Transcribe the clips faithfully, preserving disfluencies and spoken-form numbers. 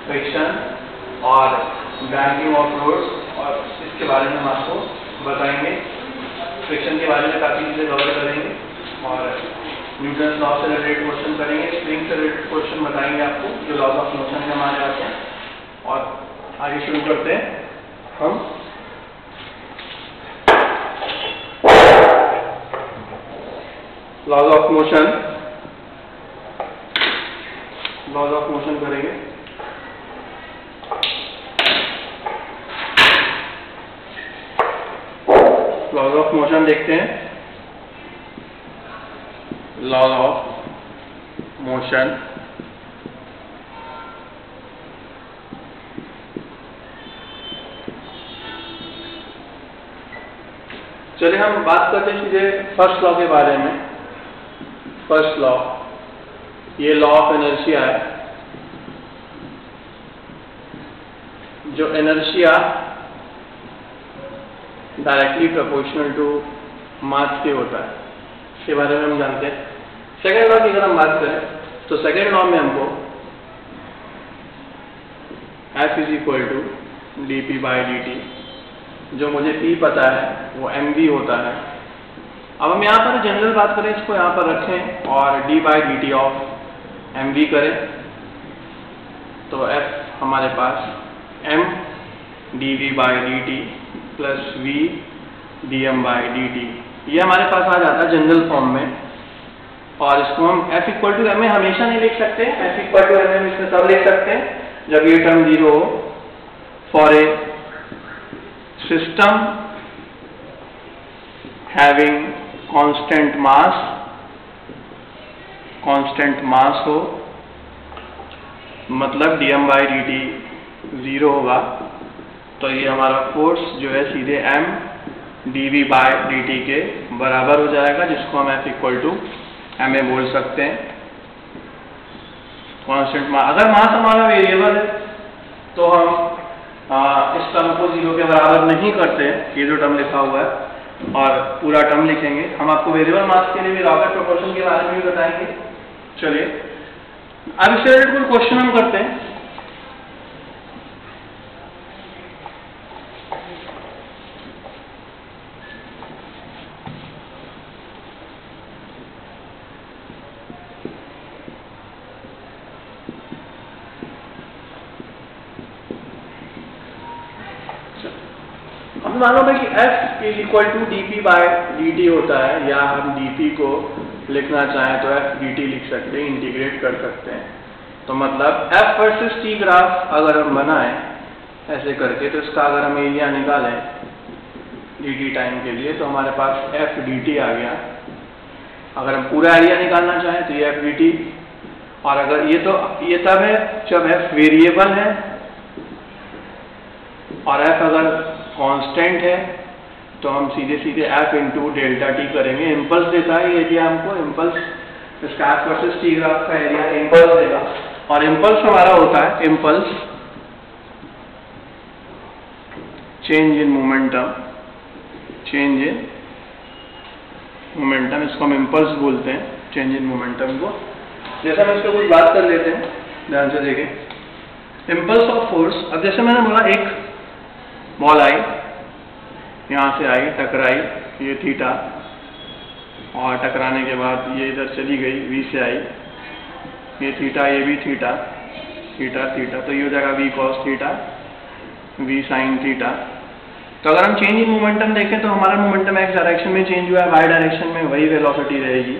Friction और banking of roads, और इसके बारे में हम आपको बताएंगे। फ्रिक्शन के बारे में काफ़ी चीज़ें कवर करेंगे और न्यूटन लॉ से रिलेटेड क्वेश्चन करेंगे, स्प्रिंग से रिलेटेड क्वेश्चन बताएंगे आपको जो लॉज ऑफ मोशन के हमारे आते हैं। और आगे शुरू करते हैं हम। Laws of motion laws of motion करेंगे। लॉज ऑफ मोशन देखते हैं। लॉज ऑफ मोशन चलिए हम बात करते हैं सीधे फर्स्ट लॉ के बारे में। फर्स्ट लॉ, ये लॉ ऑफ इनर्शिया है। जो inertia directly proportional to mass के होता है, इसके बारे में हम जानते हैं। सेकेंड लॉ की अगर हम बात करें तो सेकेंड लॉ में हमको F is equal to D P by D T, जो मुझे P पता है वो एम वी होता है। अब हम यहाँ पर जनरल बात करें, इसको यहाँ पर रखें और d by D T of M V करें तो F हमारे पास m D V by D T plus v D M by D T, ये हमारे पास आ जाता है जनरल फॉर्म में। और इसको हम F इक्वल टू एम में हमेशा नहीं लिख सकते, F इक्वल टू एम में इसमें तब लिख सकते हैं जब ये टर्म जीरो हो। For a system having constant mass constant mass हो, मतलब dm by D T zero होगा, तो ये हमारा फोर्स जो है सीधे m dv by D T के बराबर हो जाएगा, जिसको हम F equal to M A बोल सकते हैं। कांस्टेंट मास, अगर मास हमारा वेरिएबल है तो हम आ, इस टर्म को जीरो के बराबर नहीं करते, ये जो टर्म लिखा हुआ है, और पूरा टर्म लिखेंगे। हम आपको वेरिएबल मास के लिए भी रॉकेट प्रोपोर्शन के बारे में भी बताएंगे। चलिए अब इससे रिलेटेड कुछ क्वेश्चन हम करते हैं। मालूम है कि F is equal to D P by D T होता है, या हम dp को लिखना चाहें तो F dt लिख सकते हैं, इंटीग्रेट कर सकते हैं। तो मतलब F वर्सेस t ग्राफ अगर हम बनाएं ऐसे करके, तो इसका अगर हम एरिया निकालें dt टाइम के लिए तो हमारे पास F dt आ गया। अगर हम पूरा एरिया निकालना चाहें तो ये F dt, और अगर ये तो ये तब है जब F वेरिएबल है और F अगर कांस्टेंट है तो हम सीधे सीधे F इंटू डेल्टा टी करेंगे। इम्पल्स देता है ये एरिया हमको, इम्पल्स, इसका F वर्सेस टी ग्राफ का एरिया इम्पल्स देगा। और इम्पल्स हमारा होता है impulse change in momentum, change in momentum, इसको हम इम्पल्स बोलते हैं, चेंज इन मोमेंटम को। जैसे हम इसको कुछ बात कर लेते हैं, ध्यान से देखें। इम्पल्स ऑफ फोर्स, अब जैसे मैंने बोला एक बॉल आई, यहाँ से आई, टकराई, ये थीटा, और टकराने के बाद ये इधर चली गई, v से आई, ये थीटा, ये भी थीटा, थीटा थीटा, तो ये हो जाएगा v cos theta, v sin theta. तो अगर हम चेंज इन मोमेंटम देखें तो हमारा मोमेंटम x डायरेक्शन में चेंज हुआ है, y डायरेक्शन में वही वेलोसिटी रहेगी।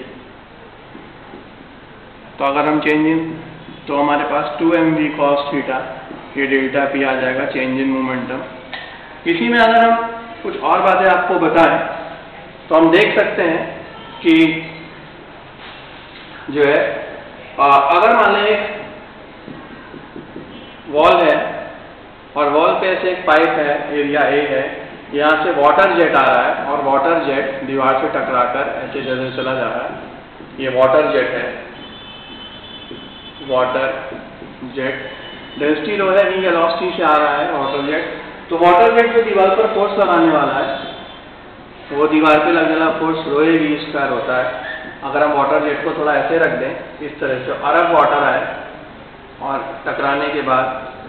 तो अगर हम चेंज इन, तो हमारे पास two M V cos theta, ये डेल्टा p आ जाएगा चेंज इन मोमेंटम। इसी में अगर हम कुछ और बातें आपको बताएं तो हम देख सकते हैं कि जो है आ, अगर मान लें एक वॉल है और वॉल पे ऐसे एक पाइप है, एरिया ए है, यहाँ से वाटर जेट आ रहा है और वाटर जेट दीवार से टकराकर ऐसे जैसे चला जा रहा है, ये वाटर जेट है, वाटर जेट डेंसिटी रो है, वी वेलोसिटी से आ रहा है वाटर जेट। तो वाटर जेट पे दीवार पर फोर्स लगाने वाला है, तो वो दीवार पे लगने वाला force rho A V square होता है। अगर हम वाटर जेट को थोड़ा ऐसे रख दें इस तरह से, और अब वाटर आए और टकराने के बाद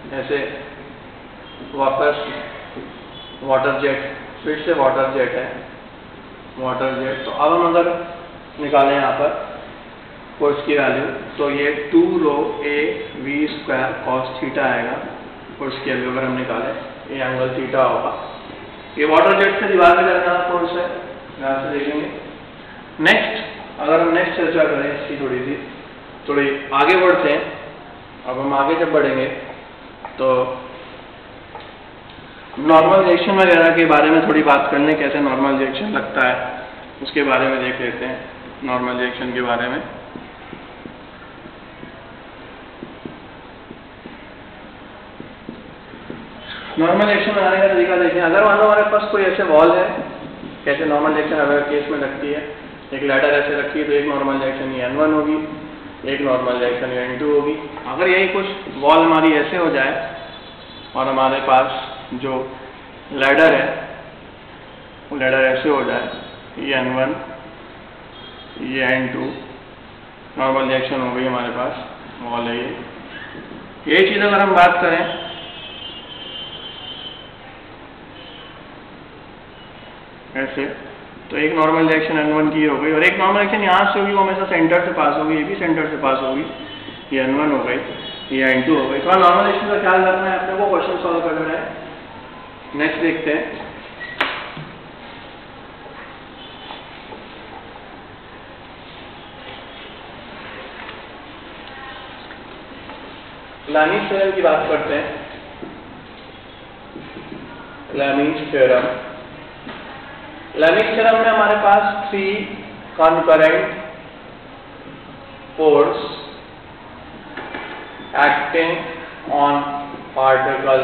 ऐसे वापस वाटर जेट, फिर से वाटर जेट है, वाटर जेट। तो अब हम अगर निकालें यहाँ पर फोर्स की वैल्यू, तो ये two rho A V square cos theta आएगा। फोर्स की वैल्यू अगर हम निकालें, ये एंगल थीटा होगा। ये वाटर जेट से दीवार पे लगने वाला फोर्स है, यहाँ से देखेंगे। नेक्स्ट अगर हम नेक्स्ट चर्चा करें इसकी थोड़ी सी, थोड़ी आगे बढ़ते हैं। अब हम आगे जब बढ़ेंगे तो नॉर्मल रिएक्शन वगैरह के बारे में थोड़ी बात कर लें, कैसे नॉर्मल रिएक्शन लगता है उसके बारे में देख लेते हैं। नॉर्मल रिएक्शन के बारे में नॉर्मल रिएक्शन बनाने का तरीका देखें। अगर मान लो हमारे पास कोई ऐसे वॉल है, कैसे नॉर्मल रिएक्शन अगर केस में लगती है, एक लैडर ऐसे रखी है, तो एक नॉर्मल रिएक्शन ये एन वन होगी, एक नॉर्मल रिएक्शन ये एन टू होगी। अगर यही कुछ वॉल हमारी ऐसे हो जाए और हमारे पास जो लैडर है वो लैडर ऐसे हो जाए, ये एन वन, ये एन टू, नॉर्मल रिएक्शन हो गई हमारे पास, वॉल है ये। यही चीज़ अगर हम बात करें ऐसे, तो एक नॉर्मल रिएक्शन एन वन की हो गई और एक नॉर्मल रिएक्शन यहाँ से होगी, वो हमेशा सेंटर से पास होगी, ये भी सेंटर से पास होगी, ये एन वन हो गई, ये एन टू हो गई। थोड़ा नॉर्मल रिएक्शन का ख्याल रखना है अपने को, क्वेश्चन सॉल्व करना है। नेक्स्ट देखते हैं। लैमीज थ्योरम की बात करते हैं। लैमीज थ्योरम लैमीज थ्योरम में हमारे पास three concurrent force acting on particle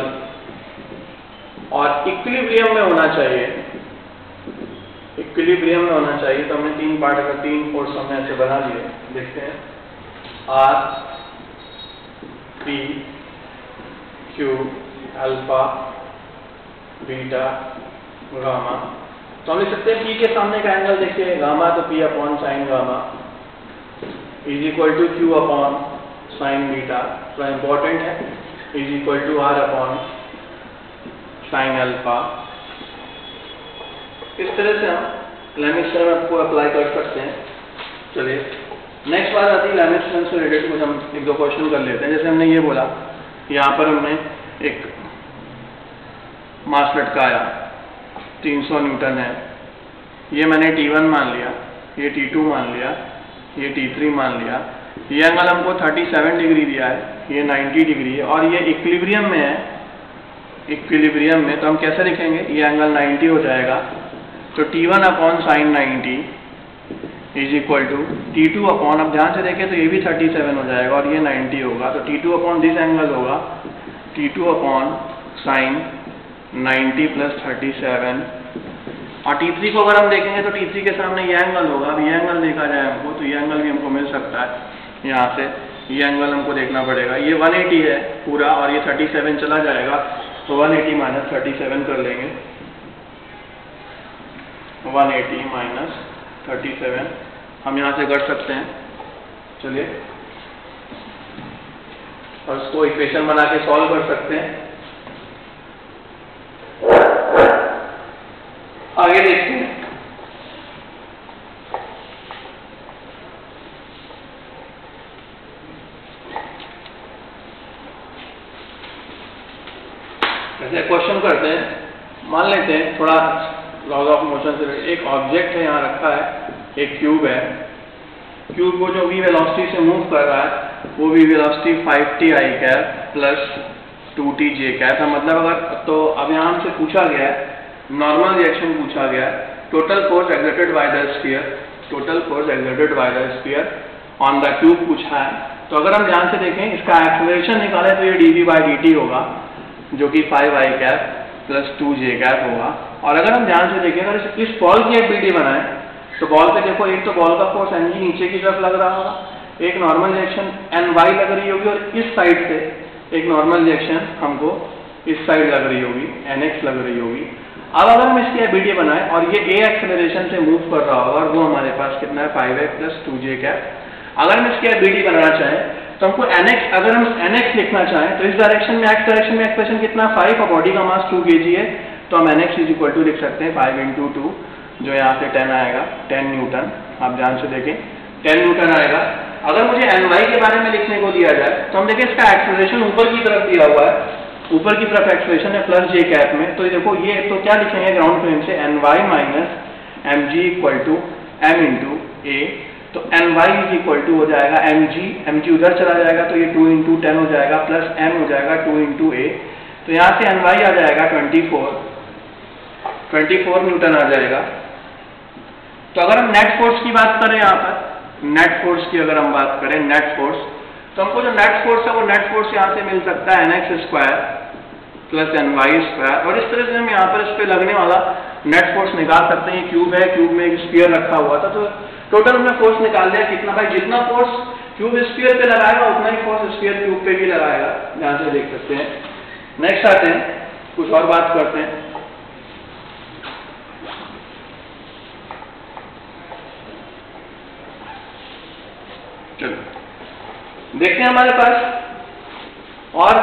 और इक्विलिब्रियम में होना चाहिए, इक्विलिब्रियम में होना चाहिए। तो हमने तीन पार्टिकल, तीन फोर्स हमने ऐसे बना दिए, देखते हैं। R, P, Q, alpha, beta, gamma. तो हम लिख सकते हैं पी के सामने का एंगल देखिए गामा, तो P upon sine gamma is equal to Q upon sine beta, थोड़ा इंपॉर्टेंट है, is equal to R upon sine alpha. इस तरह से हम लैमीज थ्योरम को अप्लाई कर सकते हैं। चलिए नेक्स्ट बात आती है लैमीज थ्योरम से रिलेटेड कुछ हम एक दो क्वेश्चन कर लेते हैं। जैसे हमने ये बोला, यहाँ पर हमने एक मास लटकाया, तीन सौ न्यूटन है, ये मैंने टी वन मान लिया, ये टी टू मान लिया, ये टी थ्री मान लिया। ये एंगल हमको सैंतीस डिग्री दिया है, ये नब्बे डिग्री है और ये इक्विलिब्रियम में है। इक्विलिब्रियम में तो हम कैसे लिखेंगे, ये एंगल नब्बे हो जाएगा, तो T one upon sine ninety is equal to T two upon, अब ध्यान से देखें तो ये भी सैंतीस हो जाएगा और ये नब्बे होगा, तो T two upon this angle होगा टी टू अपॉन साइन नब्बे प्लस थर्टी सेवन। और टी थ्री को अगर हम देखेंगे तो टी थ्री के सामने ये एंगल होगा। अब ये एंगल देखा जाए हमको तो ये एंगल भी हमको मिल सकता है। यहाँ से ये एंगल हमको देखना पड़ेगा, ये एक सौ अस्सी है पूरा और ये सैंतीस चला जाएगा, तो एक सौ अस्सी माइनस सैंतीस कर लेंगे, एक सौ अस्सी माइनस सैंतीस हम यहाँ से कर सकते हैं। चलिए और उसको इक्वेशन बना के सॉल्व कर सकते हैं। आगे देखते हैं। ऐसे क्वेश्चन करते हैं, मान लेते हैं थोड़ा लॉज ऑफ मोशन से, एक ऑब्जेक्ट है यहाँ रखा है, एक क्यूब है। क्यूब को जो वी वेलोसिटी से मूव कर रहा है वो V velocity five T I cap plus two T J cap है। मतलब अगर तो अब यहाँ हमसे पूछा गया है, नॉर्मल रिएक्शन पूछा गया है, total force exerted by the sphere, total force exerted by the sphere on the cube पूछा है। तो अगर हम ध्यान से देखें, इसका एक्सेलरेशन निकाले तो ये D V by D T होगा, जो कि five I cap plus two J cap होगा। और अगर हम ध्यान से देखें, अगर इस बॉल की एक बी डी बनाए तो बॉल पे देखो, एक तो बॉल का फोर्स एन जी नीचे की तरफ लग रहा होगा, एक नॉर्मल रिएक्शन एन वाई लग रही होगी और इस साइड से एक नॉर्मल रिएक्शन हमको इस साइड लग रही होगी, एन एक्स लग रही होगी। अब अगर हम इसकी बी डी बनाए और ये ए एक्सेलरेशन से मूव कर रहा होगा और वो हमारे पास कितना है five I plus two J cap. अगर हम इसकी बी डी बनाना चाहें तो हमको एनएक्स, अगर हम एनएक्स लिखना चाहें तो इस डायरेक्शन में, एक्स डायरेक्शन में एक्सप्रेशन कितना फाइव और बॉडी का मास टू के जी है, तो हम एनएक्स इज इक्वल टू लिख सकते हैं फाइव इंटू टू, जो यहाँ से टेन आएगा, टेन न्यूटन। आप ध्यान से देखें, टेन न्यूटन आएगा। अगर मुझे एन वाई के बारे में लिखने को दिया जाए तो हम देखें इसका एक्सेलरेशन ऊपर की तरफ दिया हुआ है, ऊपर की तरफ एक्सेलरेशन है प्लस जे कैप में, तो ये देखो ये तो क्या लिखेंगे ग्राउंड फ्रेम से, N Y minus M G equal to M into A, तो N Y is equal to हो जाएगा एम जी, एम जी उधर चला जाएगा तो ये टू इंटू टेन हो जाएगा प्लस एम हो जाएगा टू इंटू ए, तो यहाँ से एन वाई आ जाएगा twenty four, twenty four newton आ जाएगा। तो अगर हम नेट फोर्स की बात करें, यहाँ पर नेट फोर्स की अगर हम बात करें, नेट फोर्स, तो हमको जो नेट फोर्स है वो नेट फोर्स यहाँ से मिल सकता है N X square plus N Y square, और इस तरह से हम यहाँ पर इस पे लगने वाला नेट फोर्स निकाल सकते हैं। क्यूब है, क्यूब में एक स्फीयर रखा हुआ था, तो टोटल हमने फोर्स निकाल दिया कितना, भाई जितना फोर्स क्यूब स्फीयर पे लगाएगा उतना ही फोर्स स्फीयर क्यूब पे भी लगाएगा, यहाँ से देख सकते हैं। नेक्स्ट आते हैं, कुछ और बात करते हैं। चलो देखते हैं हमारे पास और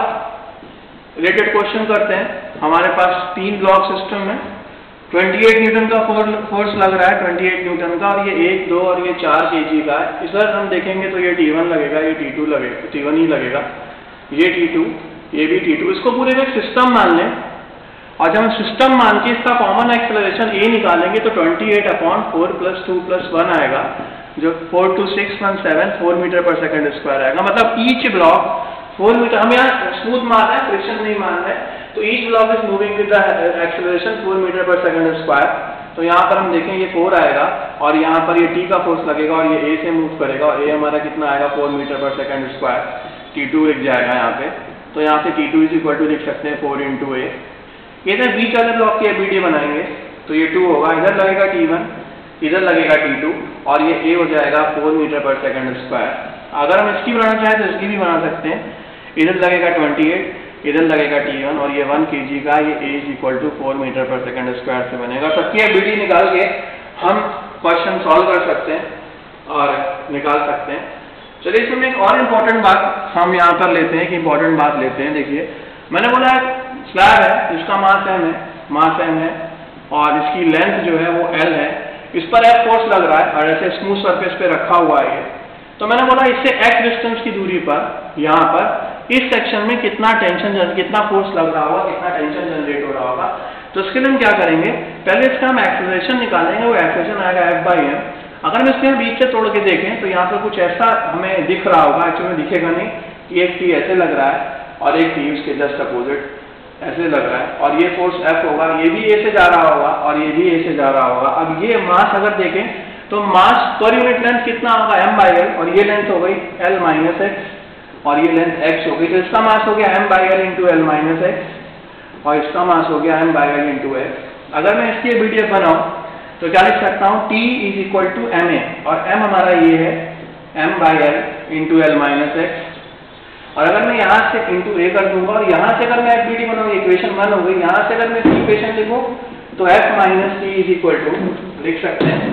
रिलेटेड क्वेश्चन करते हैं। हमारे पास तीन ब्लॉक सिस्टम है, अट्ठाईस न्यूटन का फोर्स लग रहा है, अट्ठाईस न्यूटन का, और ये एक, दो और ये चार केजी का है। इस तरह हम देखेंगे तो ये टी वन लगेगा, ये टी टू लगेगा, टी वन ही लगेगा, ये टी टू, ये भी टी टू। इसको पूरे में सिस्टम मान लें, और जब हम सिस्टम मान के इसका कॉमन एक्सेलरेशन ए निकालेंगे तो अट्ठाईस upon four plus two plus one आएगा, जो four two six one seven four metre पर सेकंड स्क्वायर आएगा। मतलब ईच ब्लॉक फोर मीटर, हम यहाँ स्मूथ मान रहे हैं, फ्रिक्शन नहीं मान रहे हैं, तो each block is moving with the acceleration four metre पर सेकंड स्क्वायर। तो यहाँ पर हम देखें ये फोर आएगा, और यहाँ पर ये टी का फोर्स लगेगा और ये ए से मूव करेगा, और ए हमारा कितना आएगा फोर मीटर पर सेकंड स्क्वायर, टी टू लिख जाएगा यहाँ पे। तो यहाँ से T two is equal to लिख सकते हैं फोर इंटू ए। ये जब बीच वाले ब्लॉक की एबीडी बनाएंगे तो ये टू होगा, इधर लगेगा टी वन, इधर लगेगा टी टू, और ये ए हो जाएगा फोर मीटर पर सेकंड स्क्वायर। अगर हम इसकी बनाना चाहें तो इसकी भी बना सकते हैं, इधर लगेगा अट्ठाईस, इधर लगेगा टी वन, और ये वन के जी का, ये A is equal to four metre पर सेकंड स्क्वायर से बनेगा। सबकी एबीडी निकाल के हम क्वेश्चन सॉल्व कर सकते हैं और निकाल सकते हैं। चलिए इसमें एक और इम्पोर्टेंट बात हम यहाँ पर लेते हैं, कि इम्पोर्टेंट बात लेते हैं। देखिए मैंने बोला स्लैब है, इसका मास एम है, मास एम है, और इसकी लेंथ जो है वो एल है, इस पर एफ फोर्स लग रहा है, और ऐसे स्मूथ सरफेस पे रखा हुआ है। तो मैंने बोला इससे एक्स डिस्टेंस की दूरी पर, यहाँ पर इस सेक्शन में कितना टेंशन, कितना फोर्स लग रहा होगा, कितना टेंशन जनरेट हो रहा होगा। तो इसके लिए हम क्या करेंगे, पहले इसका हम एक्सेलरेशन निकालेंगे, वो एक्सेलरेशन आएगा एफ बाई एम। अगर हम इसके बीच से तोड़ के देखें तो यहाँ पर कुछ ऐसा हमें दिख रहा होगा, एक्चुअली दिखेगा नहीं, कि एक टी ऐसे लग रहा है और एक टी उसके जस्ट अपोजिट ऐसे लग रहा है, और ये फोर्स एफ होगा, ये भी ए से जा रहा होगा और ये भी ए से जा रहा होगा। अब ये मास अगर देखें तो मास पर यूनिट लेंथ कितना होगा, एम बाई एल, और ये लेंथ हो गई एल माइनस एक्स, और ये लेंथ एक्स हो गई, तो इसका मास हो गया M by L into L minus X, और इसका मास हो गया M by L into X. अगर मैं इसकी बीडीएफ बनाऊं तो क्या लिख सकता हूँ, T is equal to M A, और एम हमारा ये है M by L into L minus X. और अगर मैं यहाँ से इंटू ए कर दूंगा, और यहाँ से अगर मैं एफ बी डी बनाऊँ, इक्वेशन वन हो गई, यहाँ से अगर मैं इक्वेशन लिखूँ तो F minus T is equal to लिख सकते हैं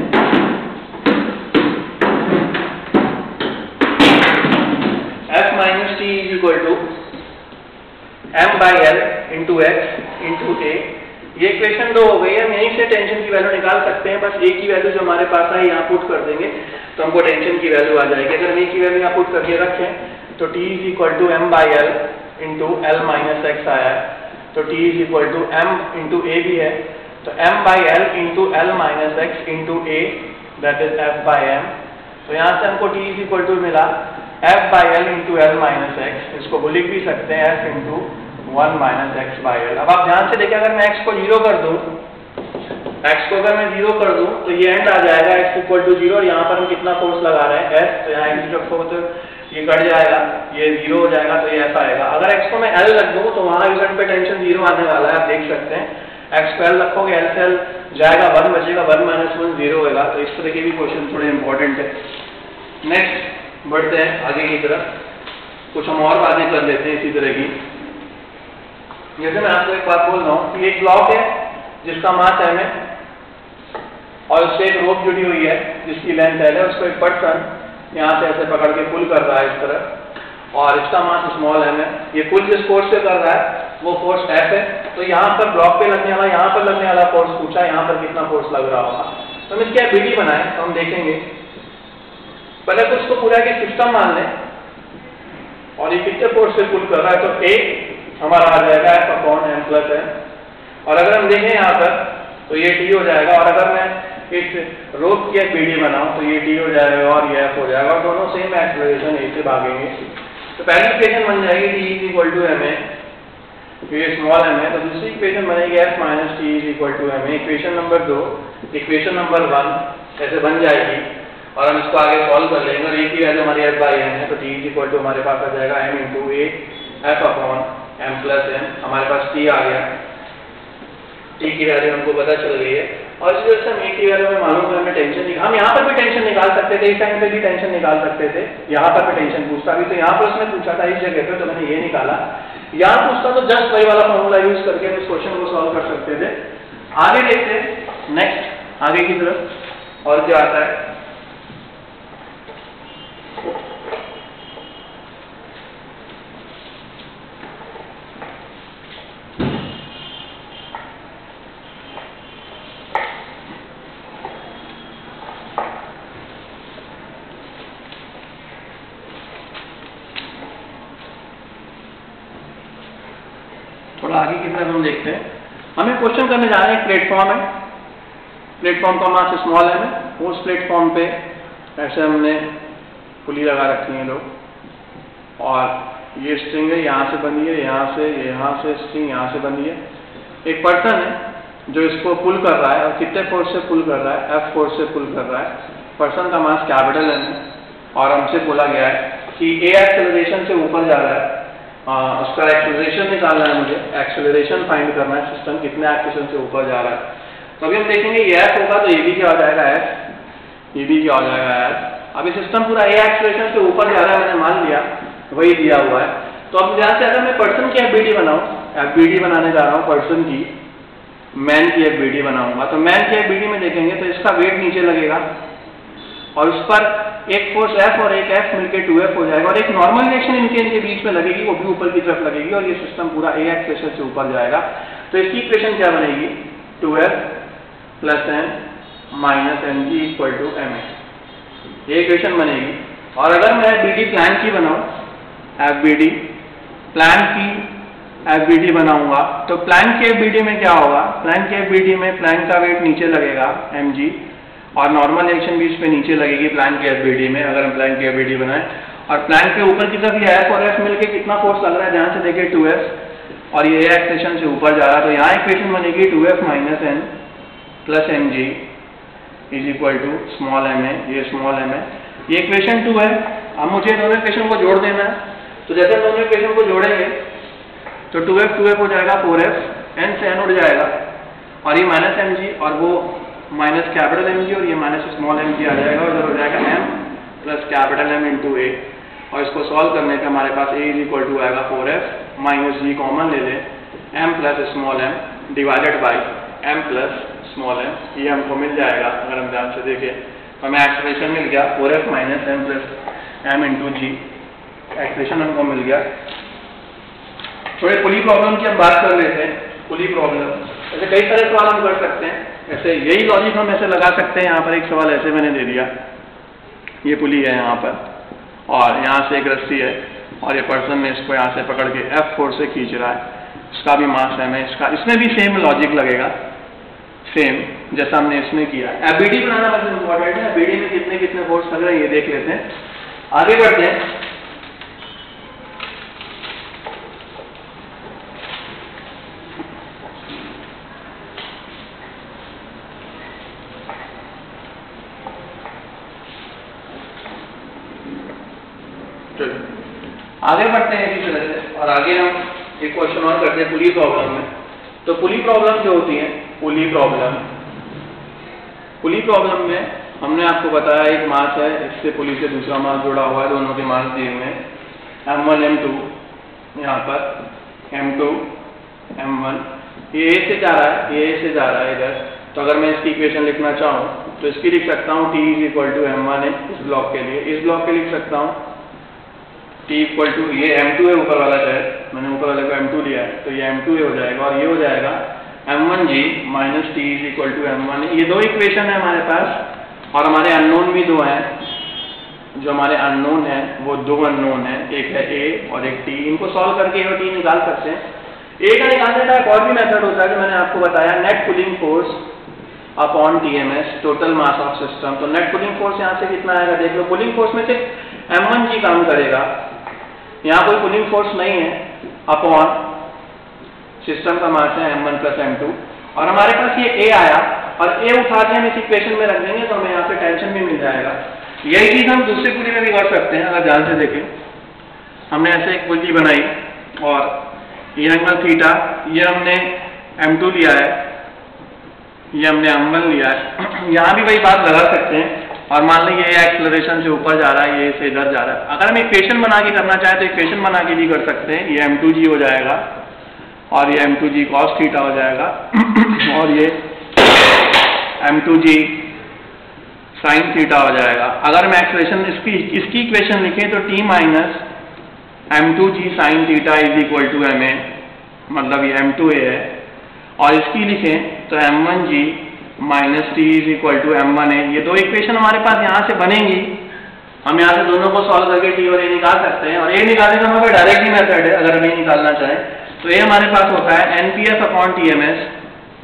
F minus T is equal to M by L into X into A. ये इक्वेशन दो हो गई है। हम यहीं से टेंशन की वैल्यू निकाल सकते हैं, बस ए की वैल्यू जो हमारे पास है यहाँ पुट कर देंगे तो हमको टेंशन की वैल्यू आ जाएगी। अगर हम ए की वैल्यू यहाँ पुट करके रखें तो T is equal to M by L into L minus X आया है, तो T is equal to M into A भी है, तो m by L into L minus X into A, that is f by M. तो यहाँ से हमको T इज इक्वल टू मिला f by L into L minus X, इसको वो लिख भी सकते हैं f into one minus X by L. अब आप ध्यान से देखिए, अगर मैं x को जीरो कर दूँ, x को अगर मैं जीरो कर दूँ तो ये एंड आ जाएगा x इक्वल टू जीरो, और यहाँ पर हम कितना फोर्स लगा रहे हैं s, तो यहाँ x रखो तो ये कट जाएगा, ये जीरो हो जाएगा, तो ये ऐसा आएगा। अगर x को मैं l रख दूँ तो वहाँ इस एंड पे टेंशन जीरो आने वाला है, आप देख सकते हैं। x को l रखोगे, l से l जाएगा, वन बचेगा, वन माइनस वन जीरो होगा। तो इस तरह के भी क्वेश्चन थोड़े इंपॉर्टेंट है। नेक्स्ट बढ़ते हैं आगे की तरफ, कुछ हम और बातें कर लेते हैं इसी तरह की। जैसे मैं आपको एक बात बोल रहा हूँ कि एक ब्लॉक है जिसका मास एम है, और उससे एक रोप जुड़ी हुई है जिसकी लेंथ एल है, उसको एक पर्सन यहाँ से ऐसे पकड़ के पुल कर रहा है इस तरह, और इसका मास स्मॉल एम है। ये पुल जिस फोर्स से कर रहा है वो फोर्स एफ है। तो यहाँ पर ब्लॉक पे लगने वाला यहाँ पर लगने वाला फोर्स पूछा, यहाँ पर कितना फोर्स लग रहा होगा। तो हम इसकी एबिलिटी बनाए तो हम देखेंगे, पहले कुछ तो पूरा की सिस्टम मान लें और ये कितने फोर्स से पुल कर रहा है। तो ए हमारा आ जाएगा F upon M plus M, और अगर हम देखें यहाँ पर तो ये टी हो जाएगा, और अगर मैं इस रोप की एक बीडी बनाऊं तो ये टी हो जाएगा और ये एफ हो जाएगा, और दोनों सेम एक्सेलरेशन ए से भागेंगे। तो पहली इक्वेशन बन जाएगी T is equal to M A, ये स्मॉल एम है। तो दूसरी इक्वेशन बनेगी F minus T is equal to M A. Equation number दो, इक्वेशन नंबर वन ऐसे बन जाएगी, और हम इसको आगे सॉल्व कर लेंगे। और ए की वैल्यू हमारी एफ बाई एम है, तो टी इज इक्वल टू हमारे पास आ जाएगा M into A F upon M plus M. हमारे पास टी आ गया, टी की वैल्यू हमको पता चल गई है, और इस वजह से हम ए की वैल्यू में मालूम है हमें टेंशन निकाल, हम यहाँ पर भी टेंशन निकाल सकते थे, इस टाइम पे भी टेंशन निकाल सकते थे, यहाँ पर भी टेंशन पूछता भी। तो यहाँ पर उसने पूछा था इस जगह पे, तो मैंने ये निकाला। यहाँ पूछता तो जस्ट वही वाला फॉर्मूला यूज करके हम इस क्वेश्चन को सॉल्व कर सकते थे। आगे देखते हैं नेक्स्ट, आगे की तरफ और क्या आता है। थोड़ा आगे की तरफ हम देखते हैं। हमें क्वेश्चन करने जा रहे हैं, प्लेटफॉर्म है, प्लेटफॉर्म का मास स्मॉल एम है। उस प्लेटफॉर्म पे ऐसे हमने पुली लगा रखी है लोग, और ये स्ट्रिंग है, यहाँ से बनी है, यहाँ से यहाँ से स्ट्रिंग यहाँ से बनी है। एक पर्सन है जो इसको पुल कर रहा है, और कितने फोर्स से पुल कर रहा है, एफ फोर्स से पुल कर रहा है। पर्सन का मास कैपिटल एम है, और हमसे बोला गया है कि ए एक्सेलरेशन से ऊपर जा रहा है, आ, उसका एक्सेलरेशन निकालना है मुझे, एक्सेलरेशन फाइंड करना है, सिस्टम कितने एक्सेलरेशन से ऊपर जा रहा है। तो अभी हम देखेंगे ये एफ होगा तो ये भी क्या हो जाएगा एफ, ये भी क्या हो जाएगा एफ। अभी सिस्टम पूरा ए एक्सेलरेशन से ऊपर जा रहा है, मैंने मान लिया वही दिया हुआ है। तो अब यहाँ से अगर मैं पर्सन की एफबीडी बनाऊँ, एफबीडी बनाने जा रहा हूँ पर्सन की, मैन की एफबीडी बनाऊंगा, तो मैन की एफबीडी में देखेंगे तो इसका वेट नीचे लगेगा, और उस पर एक फोर्स एफ और एक एफ मिलकर टू एफ हो जाएगा, और एक नॉर्मल रिएक्शन इनके इनके बीच में लगेगी, वो भी ऊपर की तरफ लगेगी, और ये सिस्टम पूरा ए एक्सेलरेशन से ऊपर जाएगा। तो इसकी इक्वेशन क्या बनेगी, two F plus M minus M G equal to M A, ये इक्वेशन बनेगी। और अगर मैं बी डी प्लान की बनाऊँ, एफ बी डी प्लान की एफ बी डी बनाऊंगा, तो प्लान के एफ बी डी में क्या होगा, प्लान के एफ बी डी में प्लान का वेट नीचे लगेगा एम जी, और नॉर्मल रिएक्शन भी इस पे नीचे लगेगी प्लान के एफ बी डी में, अगर हम प्लान के एफ बी डी बनाएं। और प्लान के ऊपर की तरफ ये एफ और एफ मिलके कितना फोर्स लग रहा है, जहां से देखिए टू एफ, और ये एक्सेशन से ऊपर जा रहा है। तो यहाँ इक्वेशन बनेगी two F minus N plus M G is equal to small M A, ये स्मॉल एम है, ये इक्वेशन टू है। अब मुझे दोनों इक्वेशन को जोड़ देना है, तो जैसे हम दोनों इक्वेशन को जोड़ेंगे तो टू एफ टू एफ हो जाएगा फोर एफ, एन से एन उड़ जाएगा, और ये माइनस एम जी और वो माइनस कैपिटल एम जी, और ये माइनस स्मॉल एम जी आ जाएगा, और इधर हो जाएगा M plus capital M into A. और इसको सॉल्व करने पे हमारे पास ए इज इक्वल टू आएगा four F minus G common ले लें, M plus small M divided by M plus small M, ये हमको मिल जाएगा। अगर हम ध्यान से देखें तो हमें एक्सप्रेशन मिल गया four F minus M plus M into G, expression हमको मिल गया। थोड़े पुली प्रॉब्लम की हम बात कर लेते हैं। पुली प्रॉब्लम ऐसे कई सारे सवाल हम कर सकते हैं, ऐसे यही लॉजिक हम ऐसे लगा सकते हैं। यहाँ पर एक सवाल ऐसे मैंने दे दिया, ये पुली है यहाँ पर, और यहाँ से एक रस्सी है, और ये पर्सन ने इसको यहाँ से पकड़ के एफ फोर्स से खींच रहा है, इसका भी मास एम है, इसका इसमें भी सेम लॉजिक लगेगा, सेम जैसा हमने इसमें किया। एफबीडी बनाना बहुत इंपॉर्टेंट है, एफबीडी में कितने कितने फोर्स लग रहे हैं ये देख लेते हैं। आगे बढ़ते हैं। आगे बढ़ते हैं इसी तरह से, और आगे हम एक क्वेश्चन और करते हैं पुली प्रॉब्लम में। तो पुली प्रॉब्लम जो होती है, पुली प्रॉब्लम पुली प्रॉब्लम में हमने आपको बताया एक मास है, इससे पुली से दूसरा मास जुड़ा हुआ है, दोनों के मास दिए हुए हैं एम वन एम टू, यहाँ पर एम टू एम वन, ये ए से जा रहा है, ये ए से जा रहा है इधर। तो अगर मैं इसकी इक्वेशन लिखना चाहूँ तो इसकी लिख सकता हूँ T is equal to M one है, इस ब्लॉक के लिए, इस ब्लॉक के लिख सकता हूँ टी इक्वल टू, ये एम टू है ऊपर वाला शायद, मैंने ऊपर वाले को एम टू लिया है, तो ये एम टू ए हो जाएगा और ये हो जाएगा M one G minus T is equal to M one. ये दो इक्वेशन है हमारे पास और हमारे अननोन भी दो हैं। जो हमारे अननोन है वो दो अननोन है, एक है ए और एक टी। इनको सॉल्व करके ए और टी निकाल सकते हैं। ए का निकालने का एक और भी मेथड होता है जो मैंने आपको बताया, net pulling force upon TMS, total mass of system. तो नेट पुलिंग फोर्स यहाँ से कितना आएगा देख लो। पुलिंग फोर्स में सिर्फ एम वन जी काम करेगा, यहाँ कोई पुलिंग फोर्स नहीं है, अपॉन सिस्टम का मास है M one plus M two. और हमारे पास ये ए आया और ए उठा के हम इस इक्वेशन में रख देंगे तो हमें यहाँ पे टेंशन भी मिल जाएगा। यही चीज हम दूसरी पुली में भी कर सकते हैं। अगर ध्यान से देखें, हमने ऐसे एक पुली बनाई और ये एंगल थीटा, ये हमने एम टू लिया है, ये हमने एम वन लिया है। यहाँ भी वही बात लगा सकते हैं और मान लीजिए ये एक्सेलरेशन से ऊपर जा रहा है, ये से इधर जा रहा है। अगर हम इक्वेशन बना के करना चाहें तो इक्वेशन बना के भी कर सकते हैं। ये एम टू जी हो जाएगा और ये M two G cos theta हो जाएगा और ये M two G sine theta हो जाएगा। अगर हम एक्सेलरेशन इसकी इसकी इक्वेशन लिखें तो T minus M two G sine theta is equal to M A, मतलब ये एम टू ए है। और इसकी लिखें तो M one G minus T is equal to M one A. ये दो इक्वेशन हमारे पास यहाँ से बनेंगी। हम यहाँ से दोनों को सॉल्व करके टी और ए निकाल सकते हैं। और ए निकालने का हमारे डायरेक्ट ही मेथड है। अगर हम ए निकालना चाहें तो ये हमारे पास होता है N P F upon T M S,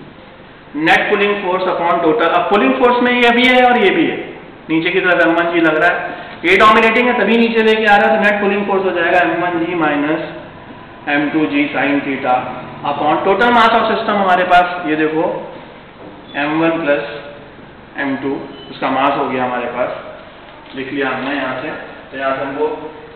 net pulling force upon total. अब पुलिंग फोर्स में ये भी है और ये भी है, नीचे की तरफ एम वन जी लग रहा है, ये डोमिनेटिंग है तभी नीचे लेके आ रहा है, तो नेट पुलिंग फोर्स हो जाएगा M one G minus M two G sine theta upon total mass of system. हमारे पास ये देखो M one plus M two, उसका मास हो गया हमारे पास, लिख लिया हमने यहाँ से। तो यहाँ से हमको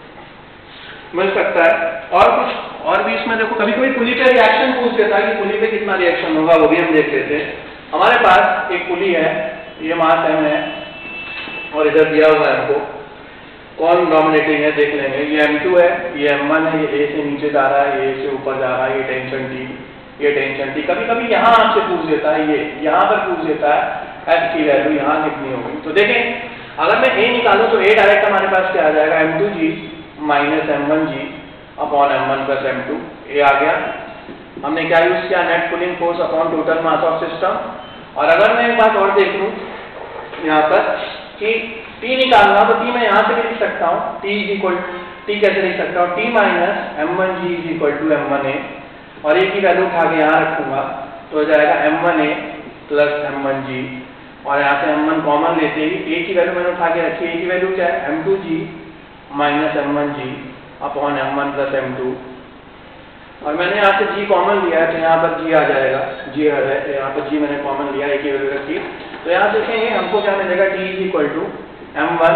मिल सकता है। और कुछ और भी इसमें देखो, कभी कभी पुली पे रिएक्शन पूछ देता है कि पुली पे कितना रिएक्शन होगा, वो भी हम देख लेते हैं। हमारे पास एक पुली है, ये मास एम है और इधर दिया हुआ है हमको कौन डोमिनेटिंग है देख लेंगे। ये एम टू है, ये एम वन है, ये ए से नीचे जा रहा है, ये से ऊपर जा रहा है, ये टेंशन टी, ये टेंशन टी। कभी कभी यहाँ आपसे पूछ देता है, ये यहाँ पर पूछ देता है एफ की वैल्यू यहाँ कितनी होगी। तो देखें अगर मैं ए निकालूं तो ए डायरेक्ट हमारे पास क्या आ जाएगा, M two G minus M one G upon M one plus M two. A आ गया। हमने क्या यूज किया, net pulling force upon total mass of system. और अगर मैं एक बात और देख लूँ यहाँ पर कि टी निकालना, तो टी मैं यहाँ से भी लिख सकता हूँ, टी इज इक्वल टी कैसे लिख सकता हूँ, T minus M one G is equal to M one A. और ए की वैल्यू उठा के यहाँ रखूंगा तो हो जाएगा M one A plus M one G. और यहाँ से एम वन कॉमन लेते ही ए की वैल्यू मैंने उठा के रखी, ए की वैल्यू क्या है, M two G minus M one G upon M one plus M two. और मैंने यहाँ से जी कॉमन लिया है तो यहाँ पर जी आ जाएगा, जी आ जाए, यहाँ पर जी मैंने कॉमन लिया, ए की वैल्यू रखी। तो यहाँ से देखेंगे हमको क्या मिलेगा, T is equal to M one,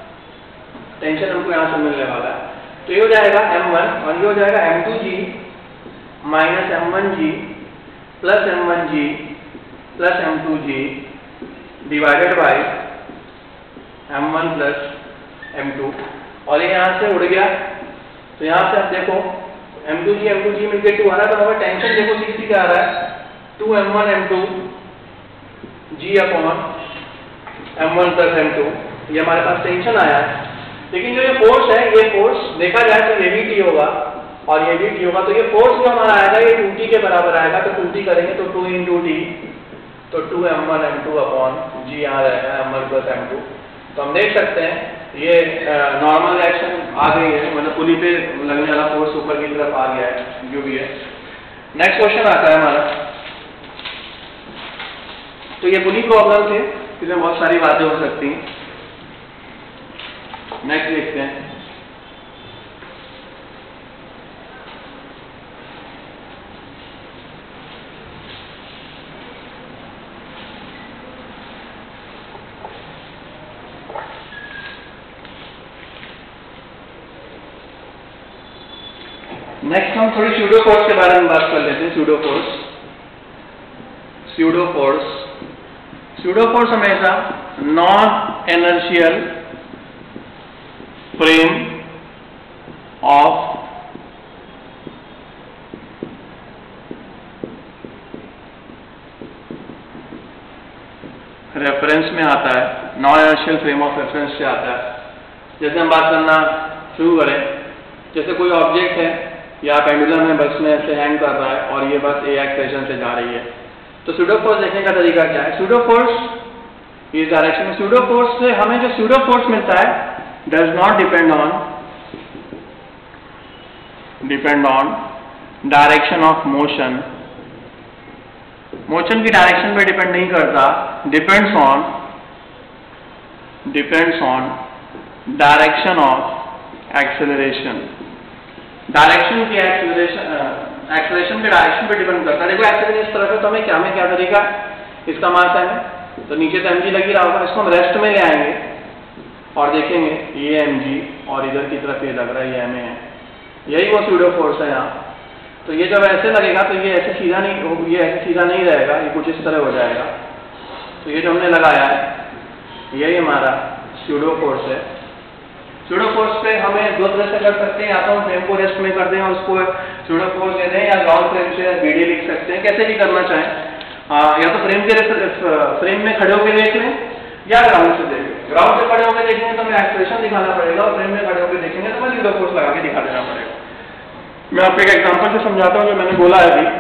tension हमको यहाँ से मिलने वाला है। तो ये हो जाएगा एम वन और ये हो जाएगा M two G minus M one G plus M one G plus M two G divided by M one plus M two. और ये यहाँ से उड़ गया तो यहाँ से आप देखो M two G M two G मिलकर टू आ रहा है। तो हमारा टेंशन देखो सीधी क्या आ रहा है, two M one M two G upon M one plus M two. ये हमारे पास टेंशन आया है। लेकिन जो ये फोर्स है, ये फोर्स देखा जाए तो ये भी टी होगा और ये भी टी होगा। तो ये फोर्स जो हमारा आएगा ये टू टी के बराबर आएगा। तो टू टी करेंगे तो टू इन टू टी, तो two M one M two upon G यहाँ रहेगा M one plus M two. तो हम देख सकते हैं ये नॉर्मल रिएक्शन आ गई है, मतलब पुली पे लगने वाला फोर्स ऊपर की तरफ आ गया है, जो भी है। नेक्स्ट क्वेश्चन आता है हमारा। तो ये पुली प्रॉब्लम थे, इसमें बहुत सारी बातें हो सकती हैं। नेक्स्ट देखते हैं। नेक्स्ट हम थोड़ी स्यूडो फोर्स के बारे में बात कर लेते हैं। Pseudo force pseudo force pseudo force हमेशा non inertial frame of reference में आता है, non inertial frame of reference से आता है। जैसे हम बात करना शुरू करें जैसे कोई ऑब्जेक्ट है या पेंडुलम है बस में ऐसे हैंग कर रहा है और ये बस ए एक्सेलेरेशन से जा रही है, तो सूडो फोर्स देखने का तरीका क्या है? सूडो फोर्स इस डायरेक्शन में, सूडो फोर्स से हमें जो सूडो फोर्स मिलता है does not depend on depend on direction of motion, motion की डायरेक्शन पे डिपेंड नहीं करता, depends on depends on direction of acceleration, direction की एक्सेलरेशन एक्सेलरेशन के डायरेक्शन पे डिपेंड करता है। देखो एक्सेलरेशन इस तरह से, तो हमें क्या में क्या तरीका इसका मास है, तो नीचे तो एम जी लगी रहा होगा, इसको हम रेस्ट में ले आएंगे और देखेंगे ये एम जी और इधर की तरफ ये लग रहा है ये एम ए है, यही वो सूडो फोर्स है यहाँ। तो ये जब ऐसे लगेगा तो ये ऐसे सीधा नहीं, ये ऐसे सीधा नहीं रहेगा, ये कुछ इस तरह हो जाएगा। तो ये जो हमने लगाया है यही हमारा सूडो फोर्स है। सूडो फोर्स पे हमें दो तरह से कर सकते हैं, या तो हम फ्रेम को रेस्ट में कर दें और उसको सूडो फोर्स दे दें, या ग्राउंड फ्रेम से बीडी लिख सकते हैं, कैसे भी करना चाहें। आ, या तो फ्रेम के फ्रेम में खड़े होकर देख लें या ग्राउंड से देखें। ग्राउंड से खड़े होकर देखेंगे तो हमें एक्सेलरेशन दिखाना पड़ेगा, और फ्रेम में खड़े होकर देखेंगे तो हमें सूडो फोर्स लगा के दिखा देना पड़ेगा। मैं आपको एक एग्जांपल से समझाता हूँ जो मैंने बोला है अभी।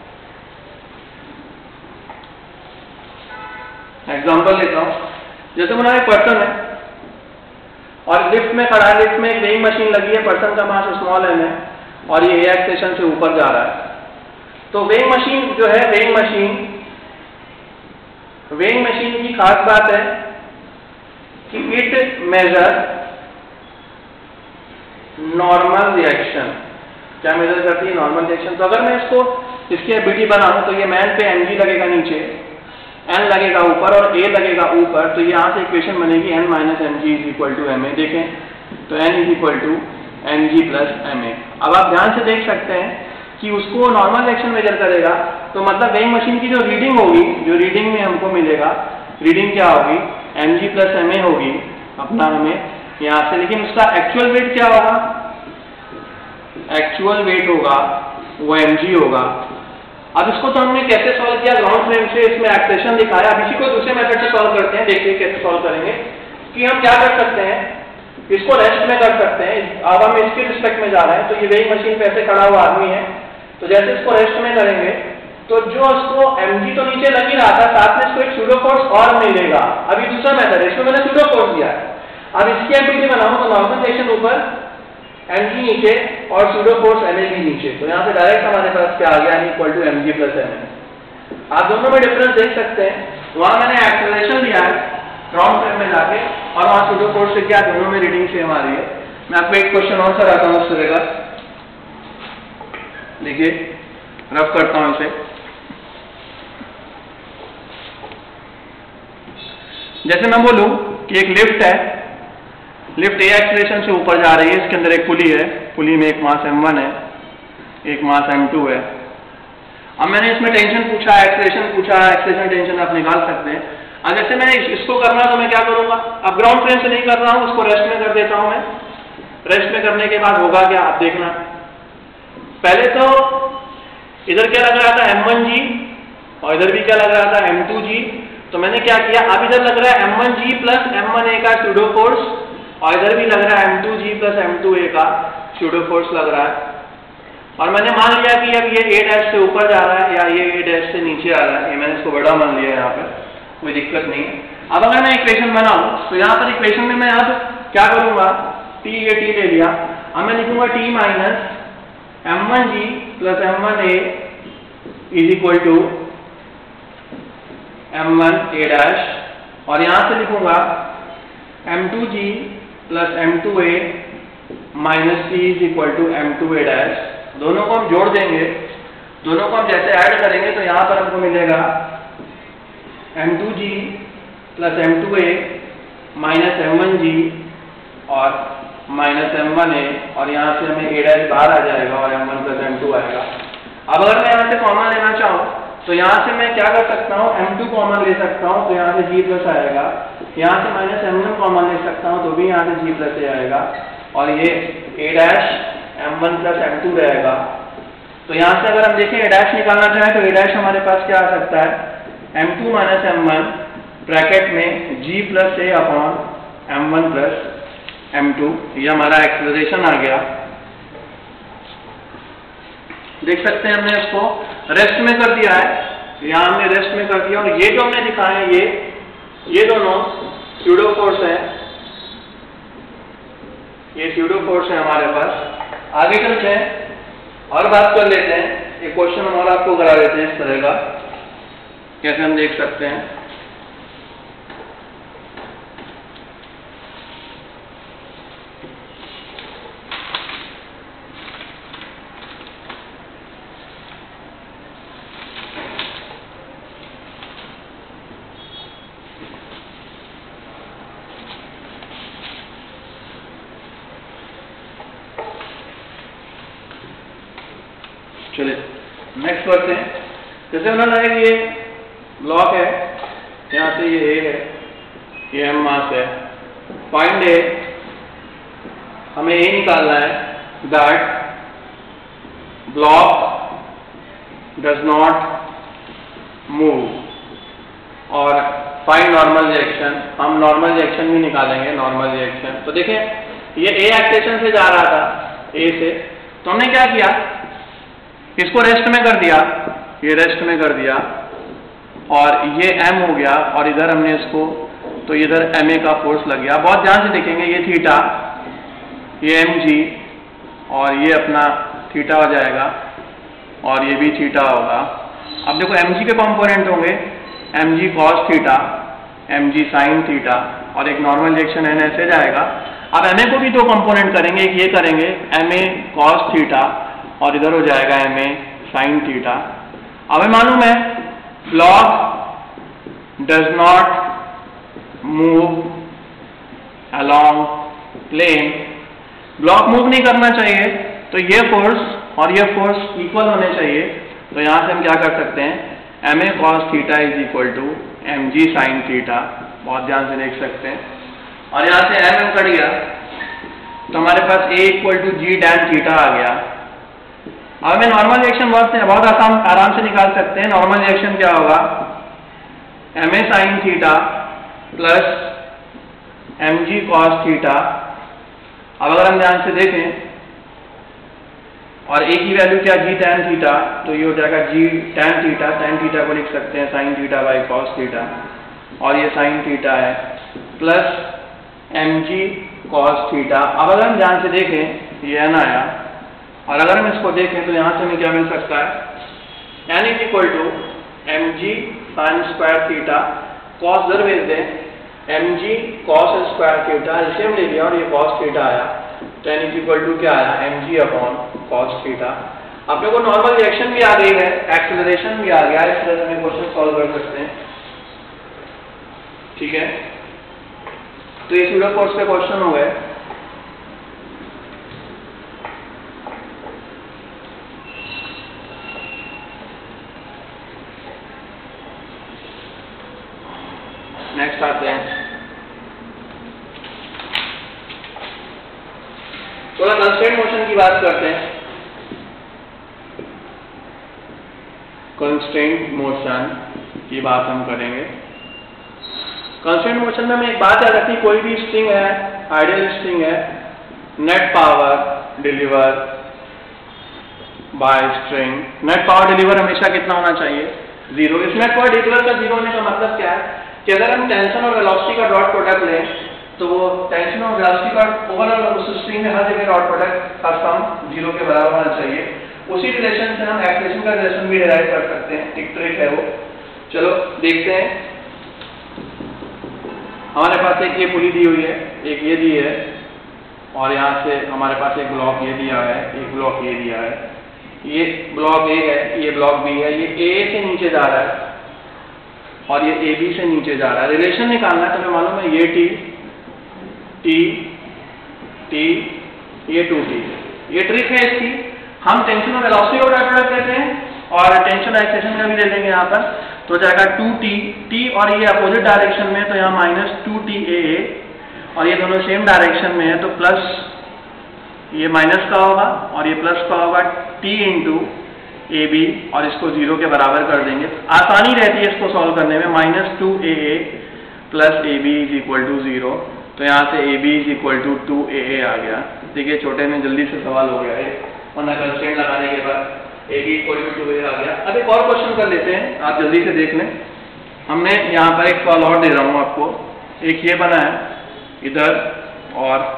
एग्जांपल लेता हूँ, जैसे मेरा एक पर्सन है और लिफ्ट में खड़ा है, लिफ्ट में एक वेइंग मशीन लगी है, पर्सन का मास स्मॉल एम है और ये ए एक्सेलेरेशन से ऊपर जा रहा है। तो वेइंग मशीन जो है, वेइंग मशीन वेइंग मशीन की खास बात है कि इट मेजर नॉर्मल रिएक्शन। क्या मेजर करती है? Normal reaction. तो अगर मैं इसको इसकी बीटी बनाऊं तो ये मैन पे एन जी लगेगा नीचे, एन लगेगा ऊपर और ए लगेगा ऊपर, तो यहाँ से इक्वेशन बनेगी N minus M G is equal to M A. देखें तो N is equal to N G plus M A. अब आप ध्यान से देख सकते हैं कि उसको नॉर्मल रिएक्शन मेजर करेगा, तो मतलब वेइंग मशीन की जो रीडिंग होगी, जो रीडिंग में हमको मिलेगा, रीडिंग क्या होगी? M G plus M A होगी अपना हमें यहाँ से। लेकिन उसका एक्चुअल वेट क्या होगा? एक्चुअल वेट होगा वो एम जी होगा। अब इसको तो हमने कैसे सॉल्व किया? ग्राउंड फ्रेम से इसमें एक्सेलरेशन दिखाया। अब इसी को दूसरे मेथड से सॉल्व करते हैं, देखिए कैसे सॉल्व करेंगे। कि हम क्या कर सकते हैं, इसको रेस्ट में कर सकते हैं। अब हम इसके रिस्पेक्ट में जा रहे हैं, तो ये वेइंग मशीन पे ऐसे खड़ा हुआ आदमी है, तो जैसे इसको रेस्ट में करेंगे तो जो इसको एम जी तो नीचे लग ही रहा था, साथ में इसको एक सूडो फोर्स और मिलेगा। अभी दूसरा मेथड है, इसमें मैंने सूडो फोर्स दिया है। अब इसकी एबिलिटी बनाऊं तो नॉर्मल रिएक्शन ऊपर, एम जी नीचे और सूडो फोर्स एम ए भी नीचे। तो यहाँ से डायरेक्ट हमारे पास क्या आ गया? Equal to M G plus M A. आप दोनों में डिफरेंस देख सकते हैं। वहां मैंने एक्सेलरेशन दिया है ग्राउंड फ्रेम में जाके, और वहां सूडो फोर्स से क्या, दोनों में रीडिंग सेम आ रही है। मैं आपको एक क्वेश्चन और कराता हूँ उस तरह का, देखिए रफ करता हूँ इसे। जैसे मैं बोलूं कि एक लिफ्ट है, लिफ्ट ए एक्सेलरेशन से ऊपर जा रही है, इसके अंदर एक पुली है, पुली में एक मास एम वन है, एक मास एम टू है। अब मैंने इसमें टेंशन पूछा, एक्सेलरेशन पूछा, एक्सेलरेशन टेंशन आप निकाल सकते हैं। अब जैसे मैंने इसको करना तो मैं क्या करूंगा? अब ग्राउंड फ्रेम से नहीं कर रहा हूं, उसको रेस्ट में कर देता हूं मैं। रेस्ट में करने के बाद होगा क्या, आप देखना। पहले तो इधर क्या लग रहा था? एम वन जी, और इधर भी क्या लग रहा था? M two G. तो मैंने क्या किया, अब इधर लग रहा है M one G plus M one A का सूडो फोर्स, और इधर भी लग रहा है M two G plus M two A का सूडो फोर्स लग रहा है। और मैंने मान लिया कि अब ये ए डैश से ऊपर जा रहा है या ये ए डैश से नीचे आ रहा है, ये मैंने इसको बड़ा मान लिया है, यहाँ पर कोई दिक्कत नहीं है। अब अगर मैं इक्वेशन बनाऊं तो यहाँ पर इक्वेशन में मैं अब क्या करूंगा? टी, ये टी ले लिया, अब मैं लिखूंगा T minus M one G plus M one A is equal to M one A dash, और यहां से लिखूंगा M two G plus M two A minus C is equal to M two A dash. दोनों को हम जोड़ देंगे, दोनों को हम जैसे ऐड करेंगे तो यहां पर हमको मिलेगा M two G plus M two A minus M one G और माइनस एम वन ए, और यहाँ से हमें ए डैश बाहर आ जाएगा और M one plus M two आएगा। अब अगर मैं यहाँ से कॉमन लेना चाहूँ तो यहाँ से मैं क्या कर सकता हूँ? एम टू कॉमन ले सकता हूँ, तो यहाँ से जी प्लस आएगा। यहाँ से माइनस एम वन कॉमन ले सकता हूँ, तो भी यहाँ से जी प्लस ए आएगा, और ये A dash M one plus M two रहेगा। तो यहाँ से अगर हम देखें ए डैश निकालना चाहें तो ए डैश हमारे पास क्या आ सकता है? M two minus M one bracket में G plus A upon M one plus M two. ये हमारा एक्सेलरेशन आ गया। देख सकते हैं हमने इसको रेस्ट में कर दिया है, यहाँ हमने रेस्ट में कर दिया। और ये जो हमने दिखाए हैं ये ये दोनों स्यूडो फोर्स है, ये स्यूडो फोर्स है हमारे पास। आगे चलते हैं और बात कर लेते हैं, एक क्वेश्चन हमारा आपको करा देते हैं इस तरह का, कैसे हम देख सकते हैं। चलिए नेक्स्ट करते हैं। जैसे उन्होंने है ये ब्लॉक है, यहाँ से ये ए है, ये एम मास है, फाइंड ए, हमें ए निकालना है that block does not move और फाइंड नॉर्मल रिएक्शन। हम नॉर्मल रिएक्शन भी निकालेंगे, नॉर्मल रिएक्शन। तो देखें ये ए एक्सेशन से जा रहा था, ए से, तो हमने क्या किया, इसको रेस्ट में कर दिया, ये रेस्ट में कर दिया और ये m हो गया और इधर हमने इसको, तो इधर ma का फोर्स लग गया। बहुत ध्यान से देखेंगे, ये थीटा, ये mg और ये अपना थीटा हो जाएगा और ये भी थीटा होगा। अब देखो mg के कंपोनेंट होंगे mg cos theta, mg sin theta और एक नॉर्मल रिएक्शन n ऐसे जाएगा। अब ma को भी दो कंपोनेंट करेंगे, एक ये करेंगे ma cos थीटा और इधर हो जाएगा ma sin थीटा। अब हमें मालूम है block does not move along plane, block move नहीं करना चाहिए, तो ये फोर्स और ये फोर्स इक्वल होने चाहिए। तो यहां से हम क्या कर सकते हैं, ma cos theta is equal to mg sin theta, बहुत ध्यान से देख सकते हैं। और यहां से mm कट गया तो हमारे पास a equal to G tan theta आ गया। अब हमें नॉर्मल रिएक्शन बहुत बहुत आसान आराम से निकाल सकते हैं। नॉर्मल रिएक्शन क्या होगा, ma sin theta plus mg cos theta. अब अगर हम ध्यान से देखें और a की वैल्यू क्या, g tan थीटा, तो ये हो जाएगा g tan theta, tan theta को लिख सकते हैं sin theta by cos theta और ये sin थीटा है प्लस mg cos थीटा। अब अगर हम ध्यान से देखें ये n आया और अगर हम इसको देखें तो यहां से हमें क्या मिल सकता है, n is equal to M G sine square theta, cos इधर भेज दें, mg cos स्क्वायर थीटा, इसे हम ले लिया और ये cos थीटा आया, तो n इज इक्वल टू क्या आया, mg अपॉन cos थीटा। अपने को नॉर्मल रिएक्शन भी आ गई है, एक्सेलरेशन भी आ गया है, इस तरह से हम क्वेश्चन सॉल्व कर सकते हैं। ठीक है, तो ये स्यूडो फोर्स के क्वेश्चन हो गए। नेक्स्ट आते हैं, थोड़ा कंस्ट्रेंट मोशन की बात करते हैं। कंस्ट्रेंट मोशन की बात हम करेंगे। कंस्ट्रेंट मोशन में हमें एक बात याद रखनी, कोई भी स्ट्रिंग है, आइडियल स्ट्रिंग है, net power deliver by string, net power deliver हमेशा कितना होना चाहिए, जीरो। इस नेट पावर डिलीवर का जीरो होने का मतलब क्या है कि अगर हम टेंशन और वेलोसिटी का डॉट प्रोडक्ट लें तो वो टेंशन और वेलोसिटी का ओवरऑल उस स्ट्रिंग में हर जगह डॉट प्रोडक्ट का सम जीरो के बराबर होना चाहिए। उसी रिलेशन से हम एक्सप्रेशन का रिलेशन भी डिराइव कर सकते हैं, एक ट्रिक है वो। चलो देखते हैं। हमारे पास एक ये पुली दी हुई है, एक ये दी है और यहाँ से हमारे पास एक ब्लॉक ये दिया है, एक ब्लॉक ये दिया है। ये ब्लॉक ए है, ये ब्लॉक बी है, ये ए से नीचे जा रहा है और ये ए बी से नीचे जा रहा है। रिलेशन निकालना है तो हमें मालूम है ये टी टी टी ये टू टी। ये ट्रिक है इसकी। हम टेंशन और वेलोसिटी को डॉट प्रोडक्ट लेते हैं और टेंशन और एक्सेशन का भी ले लेंगे यहाँ पर, तो जाएगा टू टी टी और ये अपोजिट डायरेक्शन में, तो यहाँ minus two T A A और ये दोनों सेम डायरेक्शन में है तो प्लस ये माइनस का होगा और ये प्लस का होगा, टी इंटू ए बी और इसको जीरो के बराबर कर देंगे। आसानी रहती है इसको सॉल्व करने में। Minus two A A plus A B is equal to zero, तो यहाँ से A B is equal to two A A आ गया। देखिए छोटे में जल्दी से सवाल हो गया है, वरना कंस्ट्रेंट लगाने के बाद A B equal to two A आ गया। अब एक और क्वेश्चन कर लेते हैं, आप जल्दी से देख लें। हमने यहाँ पर एक सवाल और दे रहा हूँ आपको, एक ये बना है इधर और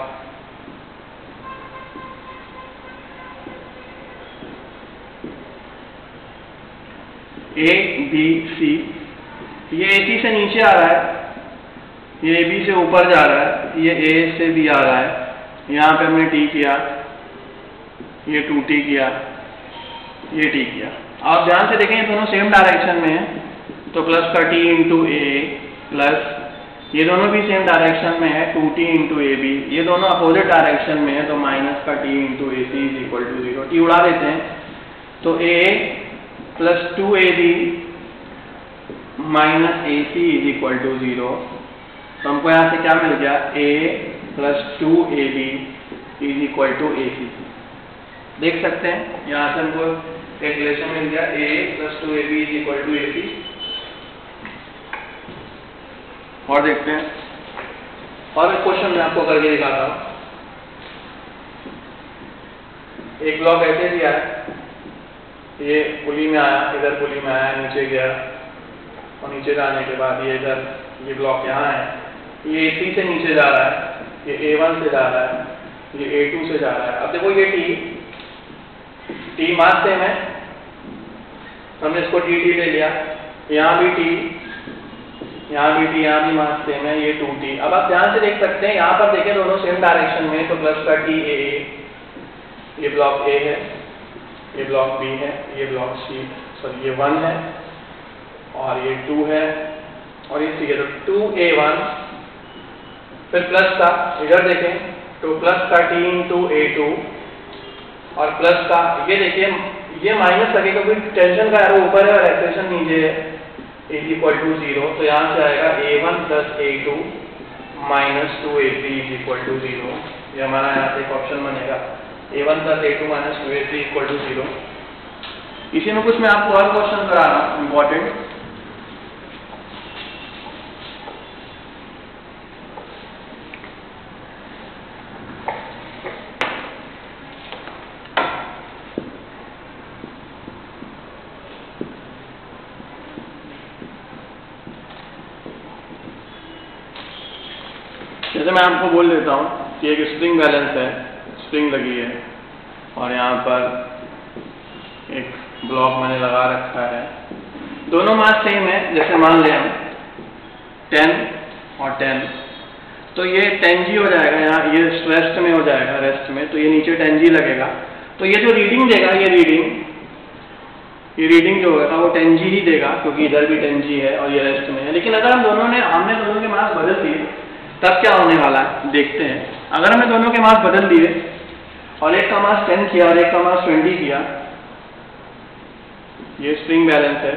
ए बी सी, ये ए सी से नीचे आ रहा है, ये ए बी से ऊपर जा रहा है, ये ए से भी आ रहा है, यहाँ पे हमने टी किया, ये टू टी किया, ये टी किया। आप ध्यान से देखें ये दोनों सेम डायरेक्शन में है, तो प्लस का टी इंटू ए प्लस ये दोनों भी सेम डायरेक्शन में है, two T into A B, ये दोनों अपोजिट डायरेक्शन में है, तो माइनस का T into A C is equal to zero. T उड़ा देते हैं, तो A plus two A B minus A C is equal to zero. तो हमको यहाँ से क्या मिल गया, A plus two A B is equal to A C. देख सकते हैं यहाँ से हमको एक रिलेशन मिल गया, A plus two A B is equal to A C. और देखते हैं और एक क्वेश्चन मैं आपको करके दिखाता हूँ। एक ब्लॉक ऐसे दिया है, ये पुली में आया, इधर पुली में आया, नीचे गया और नीचे जाने के बाद ये इधर ये ब्लॉक यहाँ है, ये ए सी से नीचे जा रहा है, ये ए वन से जा रहा है, ये ए टू से जा रहा है। अब देखो ये टी टी मास सेम है, हमने इसको टी टी ले लिया, यहाँ भी टी, यहाँ भी टी, यहाँ भी मास सेम है, ये टू टी। अब आप ध्यान से देख सकते हैं यहाँ पर देखें दोनों सेम डायरेक्शन में, तो प्लस का टी ए ए, ये ब्लॉक ए है, ये ब्लॉक बी है, ये ब्लॉक सी, सॉरी ये वन है और ये टू है और ये सी है, तो टू ए वन, फिर प्लस का इधर देखें तो प्लस का टी इंटू ए टू और प्लस का ये देखिए ये माइनस लगेगा क्योंकि टेंशन का एरो ऊपर है और एक्सप्रेशन नीचे है, इज इक्वल टू जीरो। तो यहाँ से आएगा A one plus A two minus two A three is equal to zero. ये हमारा यहाँ से एक ऑप्शन बनेगा, A one plus A two minus two A three equal to zero. इसी में कुछ मैं आपको और क्वेश्चन करा रहा हूँ इम्पोर्टेंट। जैसे मैं आपको बोल देता हूँ कि एक स्प्रिंग बैलेंस है, स्प्रिंग लगी है और यहाँ पर एक ब्लॉक मैंने लगा रखा है, दोनों मास सेम है। जैसे मान लें हम टेन और टेन, तो ये टेन जी हो जाएगा, यहाँ ये रेस्ट में हो जाएगा, रेस्ट में, तो ये नीचे टेन जी लगेगा। तो ये जो रीडिंग देगा, ये रीडिंग ये रीडिंग जो होगा वो टेन जी ही देगा क्योंकि इधर भी टेन जी है और ये रेस्ट में है। लेकिन अगर हम दोनों ने हमने दोनों के मास बदल दिए तब क्या होने वाला है देखते हैं। अगर हमने दोनों के मास बदल दिए और एक का मास टेन किया और एक का मास ट्वेंटी किया, ये स्प्रिंग बैलेंस है।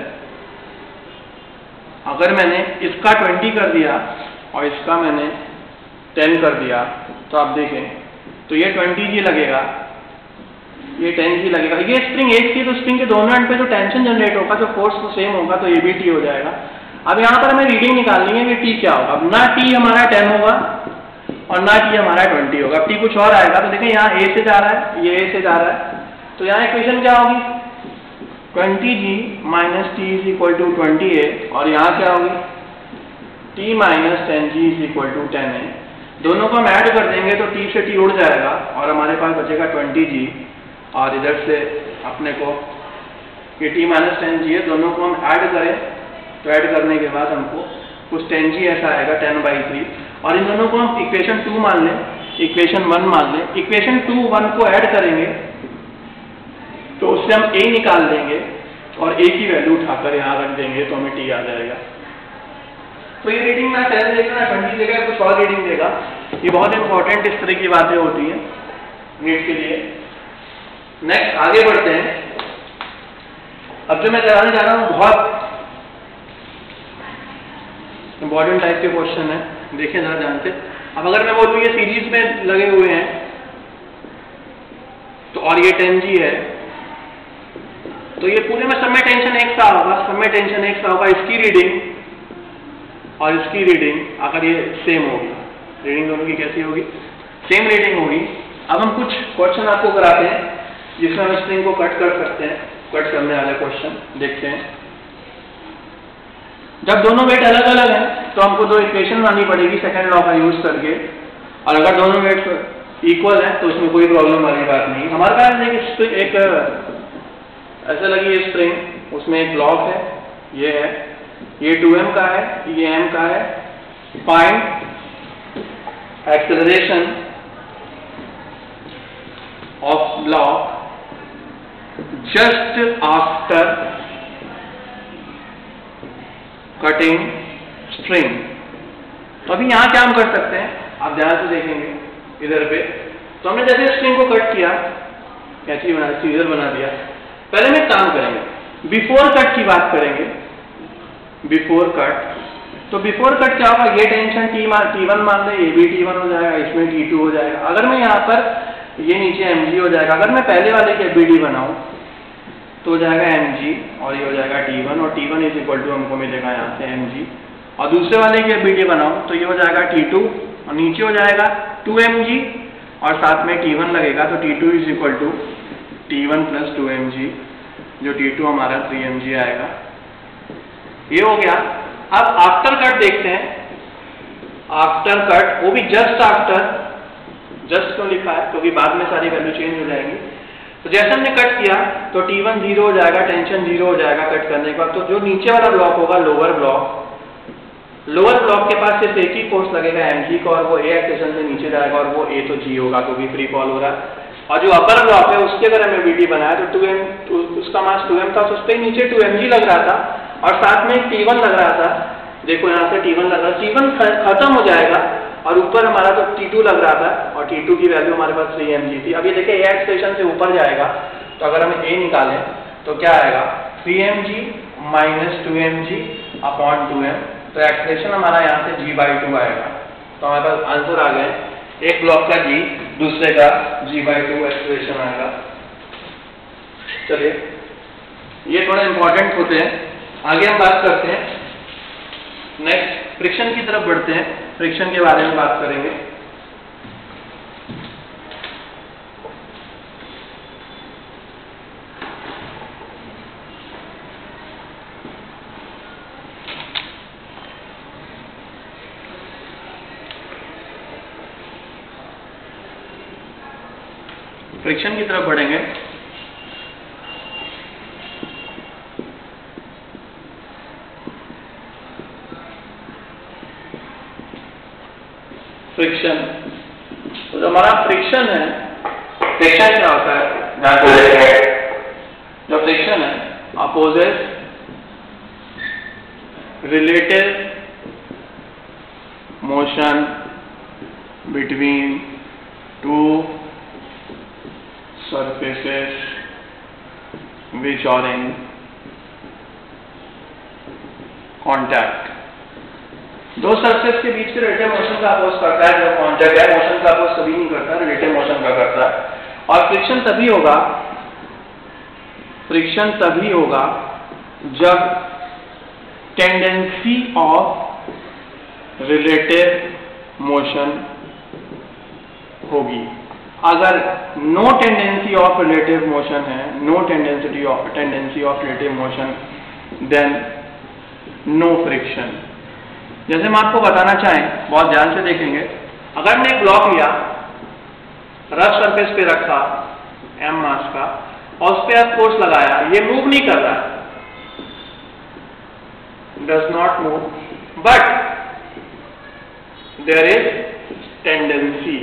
अगर मैंने इसका ट्वेंटी कर दिया और इसका मैंने टेन कर दिया, तो आप देखें तो ये ट्वेंटी जी लगेगा, ये टेन जी लगेगा। ये स्प्रिंग एक थी तो स्प्रिंग के दोनों एंड पे जो टेंशन जनरेट होगा, जो फोर्स तो सेम होगा, तो ये भी टी हो जाएगा। अब यहाँ पर हमें रीडिंग निकालनी है कि टी क्या होगा। अब ना टी हमारा टेन होगा और ना टी हमारा ट्वेंटी होगा, अब टी कुछ और आएगा। तो देखें यहाँ ए से जा रहा है, ये ए से जा रहा है, तो यहाँ इक्वेशन क्या होगी, twenty G minus T is equal to twenty A, और यहाँ क्या होगी, T minus ten G is equal to ten A. दोनों को हम ऐड कर देंगे तो टी से टी उड़ जाएगा और हमारे पास बचेगा ट्वेंटी जी, और इधर से अपने को ये टी माइनस टेन जी है, दोनों को हम ऐड करें तो ऐड करने के बाद हमको कुछ टेन जी ऐसा आएगा, टेन बाई थ्री, और इन दोनों को हम इक्वेशन टू मान लें, इक्वेशन वन मान लें। इक्वेशन टू वन को ऐड करेंगे तो उससे हम ए निकाल देंगे और ए की वैल्यू उठाकर यहाँ रख देंगे तो हमें टी आ जाएगा। तो ये रीडिंग मैं टेन देगा ना ट्वेंटी देगा, कुछ और रीडिंग देगा। ये बहुत इंपॉर्टेंट इस तरह की बातें होती हैं नीट के लिए। नेक्स्ट आगे बढ़ते हैं। अब जो मैं कराने जा रहा हूँ बहुत इंपॉर्टेंट टाइप के क्वेश्चन है, देखें जरा ध्यान से। अब अगर मैं बोलूँ ये सीरीज में लगे हुए हैं तो और ये टेन जी है, तो ये पूरे में सब में टेंशन एक सा होगा, सब में टेंशन एक सा होगा। इसकी रीडिंग और इसकी रीडिंग अगर ये सेम होगी, रीडिंग दोनों की कैसी होगी, सेम रीडिंग होगी। अब हम कुछ क्वेश्चन आपको कराते हैं जिसमें हम स्प्रिंग को कट कर सकते हैं। कट करने वाले क्वेश्चन देखते हैं। जब दोनों वेट अलग अलग हैं तो हमको दो इक्वेशन बनानी पड़ेगी सेकंड लॉ का यूज करके, और अगर दोनों वेट इक्वल है तो उसमें कोई प्रॉब्लम वाली बात नहीं। हमारे पास एक, एक ऐसे लगी है स्प्रिंग, उसमें एक ब्लॉक है, ये है, ये टू एम का है, ये m का है। Find acceleration of block just after cutting string. तो अभी यहां क्या हम कर सकते हैं, आप ध्यान से देखेंगे इधर पे, तो हमने जैसे स्ट्रिंग को कट किया, कैसी बना सीजर बना दिया। पहले में काम करेंगे, बिफोर कट की बात करेंगे। बिफोर कट, तो बिफोर कट क्या होगा, ये टेंशन टी मान टी वन मान ले, ये भी टी वन हो जाएगा, इसमें टी टू हो जाएगा। अगर मैं यहाँ पर ये नीचे एम जी हो जाएगा, अगर मैं पहले वाले के बी डी बनाऊं तो हो जाएगा एम जी और ये हो जाएगा टी वन, और T one is equal to हमको मिलेगा यहाँ से एम जी, और दूसरे वाले के बी डी बनाऊं तो ये हो जाएगा टी टू और नीचे हो जाएगा टू एम जी और साथ में टी वन लगेगा, तो T two is equal to T one plus two M G, जो टी टू हमारा थ्री एम जी आएगा। ये हो गया। अब आफ्टर कट देखते हैं। आफ्टर कट, वो भी जस्ट आफ्टर, जस्ट क्यों लिखा है, क्योंकि बाद में सारी वैल्यू चेंज हो जाएंगी। तो जैसे हमने कट किया तो टी वन जीरो हो जाएगा, टेंशन जीरो हो जाएगा कट करने का। तो जो नीचे वाला ब्लॉक होगा लोअर ब्लॉक, लोअर ब्लॉक के पास सिर्फ एक ही फोर्स लगेगा एम जी का, और वो ए एक्सेशन से नीचे जाएगा, और वो ए तो जी होगा क्योंकि फ्री फॉल हो रहा है। और जो अपर ब्लॉक है उसके अगर हमें बी डी बनाया तो टू एम, उसका मास टू एम था, तो उस पर नीचे टू एम जी लग रहा था और साथ में टी वन लग रहा था। देखो यहाँ से टी वन लग रहा है, टी वन खत्म हो जाएगा और ऊपर हमारा तो टी टू लग रहा था, और टी टू की वैल्यू हमारे पास थ्री एम जी थी। अब ये देखिए ए एक्सप्रेशन से ऊपर जाएगा, तो अगर हम ए निकालें तो क्या आएगा, three M G minus two M G upon two M, तो एक्सप्रेशन हमारा यहाँ से जी बाई टू आएगा। तो हमारे पास आंसर आ गए, एक ब्लॉक का जी, दूसरे का जी बाई टू एक्सप्रेशन आएगा। चलिए, ये थोड़े इंपॉर्टेंट होते हैं। आगे हम बात करते हैं, नेक्स्ट फ्रिक्शन की तरफ बढ़ते हैं, फ्रिक्शन के बारे में बात करेंगे। फ्रिक्शन की तरफ बढ़ेंगे। फ्रिक्शन, तो जो हमारा फ्रिक्शन है, फ्रिक्शन क्या होता है, ध्यान से देखें। जो फ्रिक्शन है, opposes relative motion between two surfaces which are in contact। दो सरफेस के बीच के रिलेटिव मोशन का अपोज करता है, जो कॉन्टैक्ट है, मोशन का अपोज कभी नहीं करता, रिलेटिव मोशन का करता है। और फ्रिक्शन तभी होगा, फ्रिक्शन तभी होगा जब टेंडेंसी ऑफ रिलेटिव मोशन होगी। अगर no tendency of relative motion है, no tendency of tendency of relative motion, then no friction. जैसे हम आपको बताना चाहें, बहुत ध्यान से देखेंगे, अगर हमने एक ब्लॉक लिया, रफ सरफेस पे रखा एम मास का, और उस पर आप फोर्स लगाया, ये मूव नहीं कर रहा, does not move, but there is tendency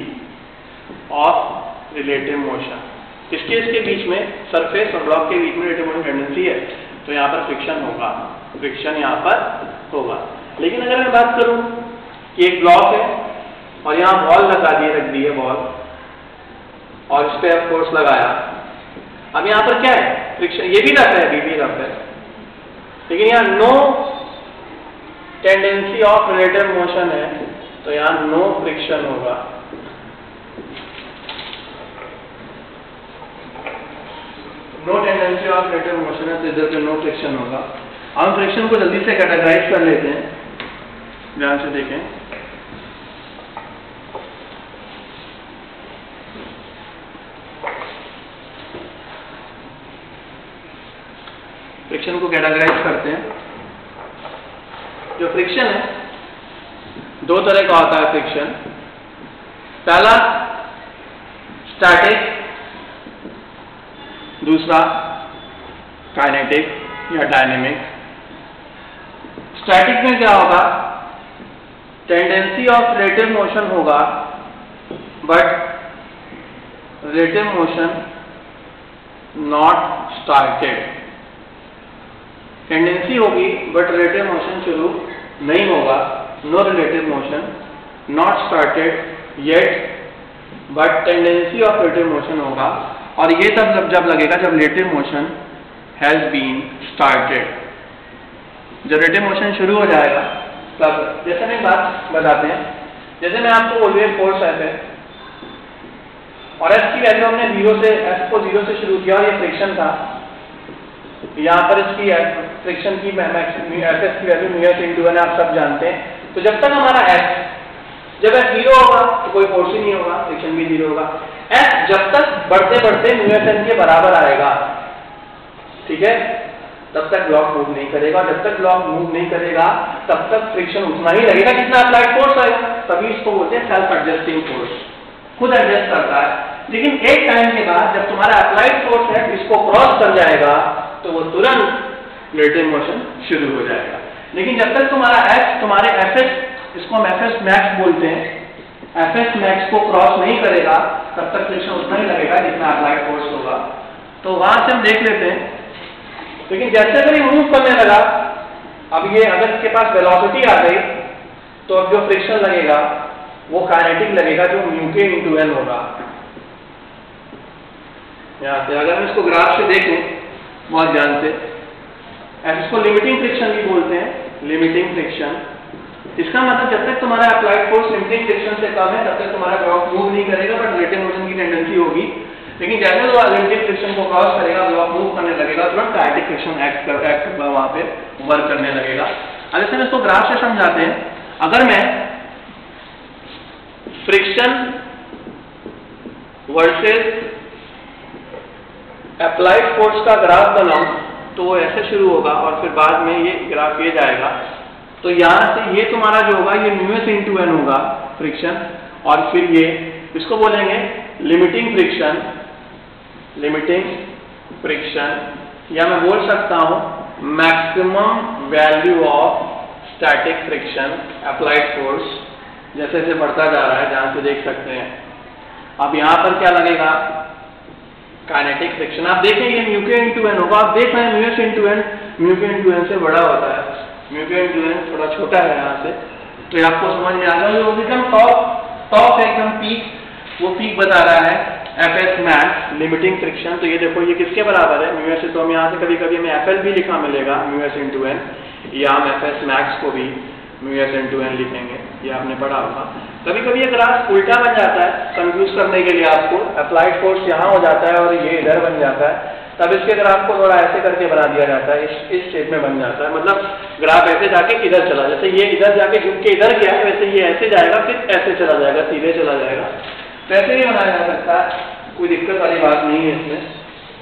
of relative motion. इसके इसके बीच में, सरफेस और ब्लॉक के बीच में रिलेटिव मोशन टेंडेंसी है, तो यहाँ पर फ्रिक्शन होगा, फ्रिक्शन यहाँ पर होगा। लेकिन अगर मैं बात करूं कि एक ब्लॉक है और यहाँ बॉल लगा दिए, रख दी है बॉल, और इस पर फोर्स लगाया, अब यहाँ पर क्या है, फ्रिक्शन, ये भी रफ है, अभी भी रफ है, लेकिन यहाँ no tendency of relative motion है, तो यहाँ नो फ्रिक्शन होगा। No tendency of relative motion है, तो इधर पे नो फ्रिक्शन होगा। हम फ्रिक्शन को जल्दी से कैटेगराइज कर लेते हैं, ध्यान से देखें। फ्रिक्शन को कैटेगराइज करते हैं। जो फ्रिक्शन है दो तरह का होता है फ्रिक्शन। पहला स्टैटिक, दूसरा काइनेटिक या डायनेमिक। स्टैटिक में क्या होगा, टेंडेंसी ऑफ रिलेटिव मोशन होगा but relative motion not started. Tendency होगी बट रिलेटिव मोशन शुरू नहीं होगा, no relative motion, not started yet but tendency of relative motion होगा। और ये तब जब जब लगेगा जब relative motion has been started. जब रिलेटिव मोशन शुरू हो जाएगा तब, जैसे मैं बात बताते हैं, जैसे मैं आपको बोल दिया फोर्स एफ है और एस की वैल्यू हमने जीरो से, एस को जीरो से शुरू किया और ये फ्रिक्शन था। यहाँ पर इसकी फ्रिक्शन की एफ एस की value mu S into one आप सब जानते हैं। तो जब तक हमारा एस, जब एस जीरो होगा तो कोई फोर्स ही नहीं होगा, फ्रिक्शन भी जीरो होगा। एस जब तक बढ़ते बढ़ते म्यू एस एन के बराबर आएगा, ठीक है, तब तक ब्लॉक मूव नहीं करेगा। जब तक ब्लॉक मूव नहीं करेगा तब तक फ्रिक्शन उतना ही लगेगा जितना अप्लाइड फोर्स आएगा। तभी इसको बोलते हैं सेल्फ एडजस्टिंग फोर्स, खुद एडजस्ट करता है। लेकिन एक टाइम के बाद जब तुम्हारा अप्लाइड फोर्स है इसको क्रॉस कर जाएगा तो वो तुरंत रिलेटिव मोशन शुरू हो जाएगा। लेकिन जब तक तुम्हारा एस, तुम्हारे एफएस, इसको हम एफएस मैक्स बोलते हैं, एफएस मैक्स को क्रॉस नहीं करेगा तब तक फ्रिक्शन उतना ही लगेगा जितना अप्लाइड फोर्स होगा। तो वहां से हम देख लेते हैं। लेकिन जैसे अगर ये मूव करने लगा, अब ये अगर इसके पास वेलोसिटी आ गई तो अब जो फ्रिक्शन लगेगा वो काइनेटिक लगेगा, जो म्यू के इंटू एन होगा। यहाँ से अगर हम इसको ग्राफ से देखें बहुत ध्यान से, इसको लिमिटिंग फ्रिक्शन भी बोलते हैं, लिमिटिंग फ्रिक्शन। इसका मतलब जब तक तुम्हारा अप्लाइड फोर्स लिमिटिंग फ्रिक्शन से कम है तब तक तुम्हारा ब्लॉक मूव नहीं करेगा बट रिलेटिव मोशन की टेंडेंसी होगी। लेकिन जैसे वो लिमिटिंग फ्रिक्शन को क्रॉस करेगा, ब्लॉक मूव करने लगेगा, तुरंत काइनेटिक फ्रिक्शन एक्ट कर एक्ट वहां पे वर्क करने लगेगा। अब जैसे हम इसको ग्राफ से समझाते हैं। अगर मैं फ्रिक्शन वर्सेस अप्लाइड फोर्स का ग्राफ बनाऊं तो वो ऐसे शुरू होगा और फिर बाद में ये ग्राफ ये जाएगा। तो यहां से ये तुम्हारा जो होगा ये म्यू एस इंटू एन होगा फ्रिक्शन, और फिर ये इसको बोलेंगे लिमिटिंग फ्रिक्शन, लिमिटिंग फ्रिक्शन, या मैं बोल सकता हूं maximum value of static friction applied force. जैसे जैसे बढ़ता जा रहा है, जहां से देख सकते हैं। अब यहां पर क्या लगेगा, काइनेटिक फ्रिक्शन। आप देखें ये म्यू के इंटू एन होगा। आप देख रहे हैं mu S into N mu के इंटू एन से बड़ा होता है, म्यू के इंटू एन थोड़ा छोटा है यहाँ से। तो ये आपको समझ में आ गया। वो एकदम टॉप टॉप एकदम पीक, वो पीक बता रहा है F S max limiting friction. तो ये देखो ये किसके बराबर है, म्यू एस। तो हम यहाँ से कभी कभी हमें एफ एल भी लिखा मिलेगा म्यू एस इंटू एन, या हम एफ एस मैक्स को भी म्यू एस इंटू एन लिखेंगे, ये आपने पढ़ा होगा। कभी कभी ये ग्राफ उल्टा बन जाता है कंफ्यूज करने के लिए आपको, अप्लाइड फोर्स यहाँ हो जाता है और ये इधर बन जाता है, तब इसके ग्राफ को थोड़ा ऐसे करके बना दिया जाता है, इस इस शेप में बन जाता है। मतलब ग्राफ ऐसे जाके इधर चला, जैसे ये इधर जाके झुक के इधर गया वैसे ये ऐसे जाएगा फिर ऐसे चला जाएगा, सीधे चला जाएगा। तो ऐसे ही बनाया जा सकता है, कोई दिक्कत वाली बात नहीं है इसमें।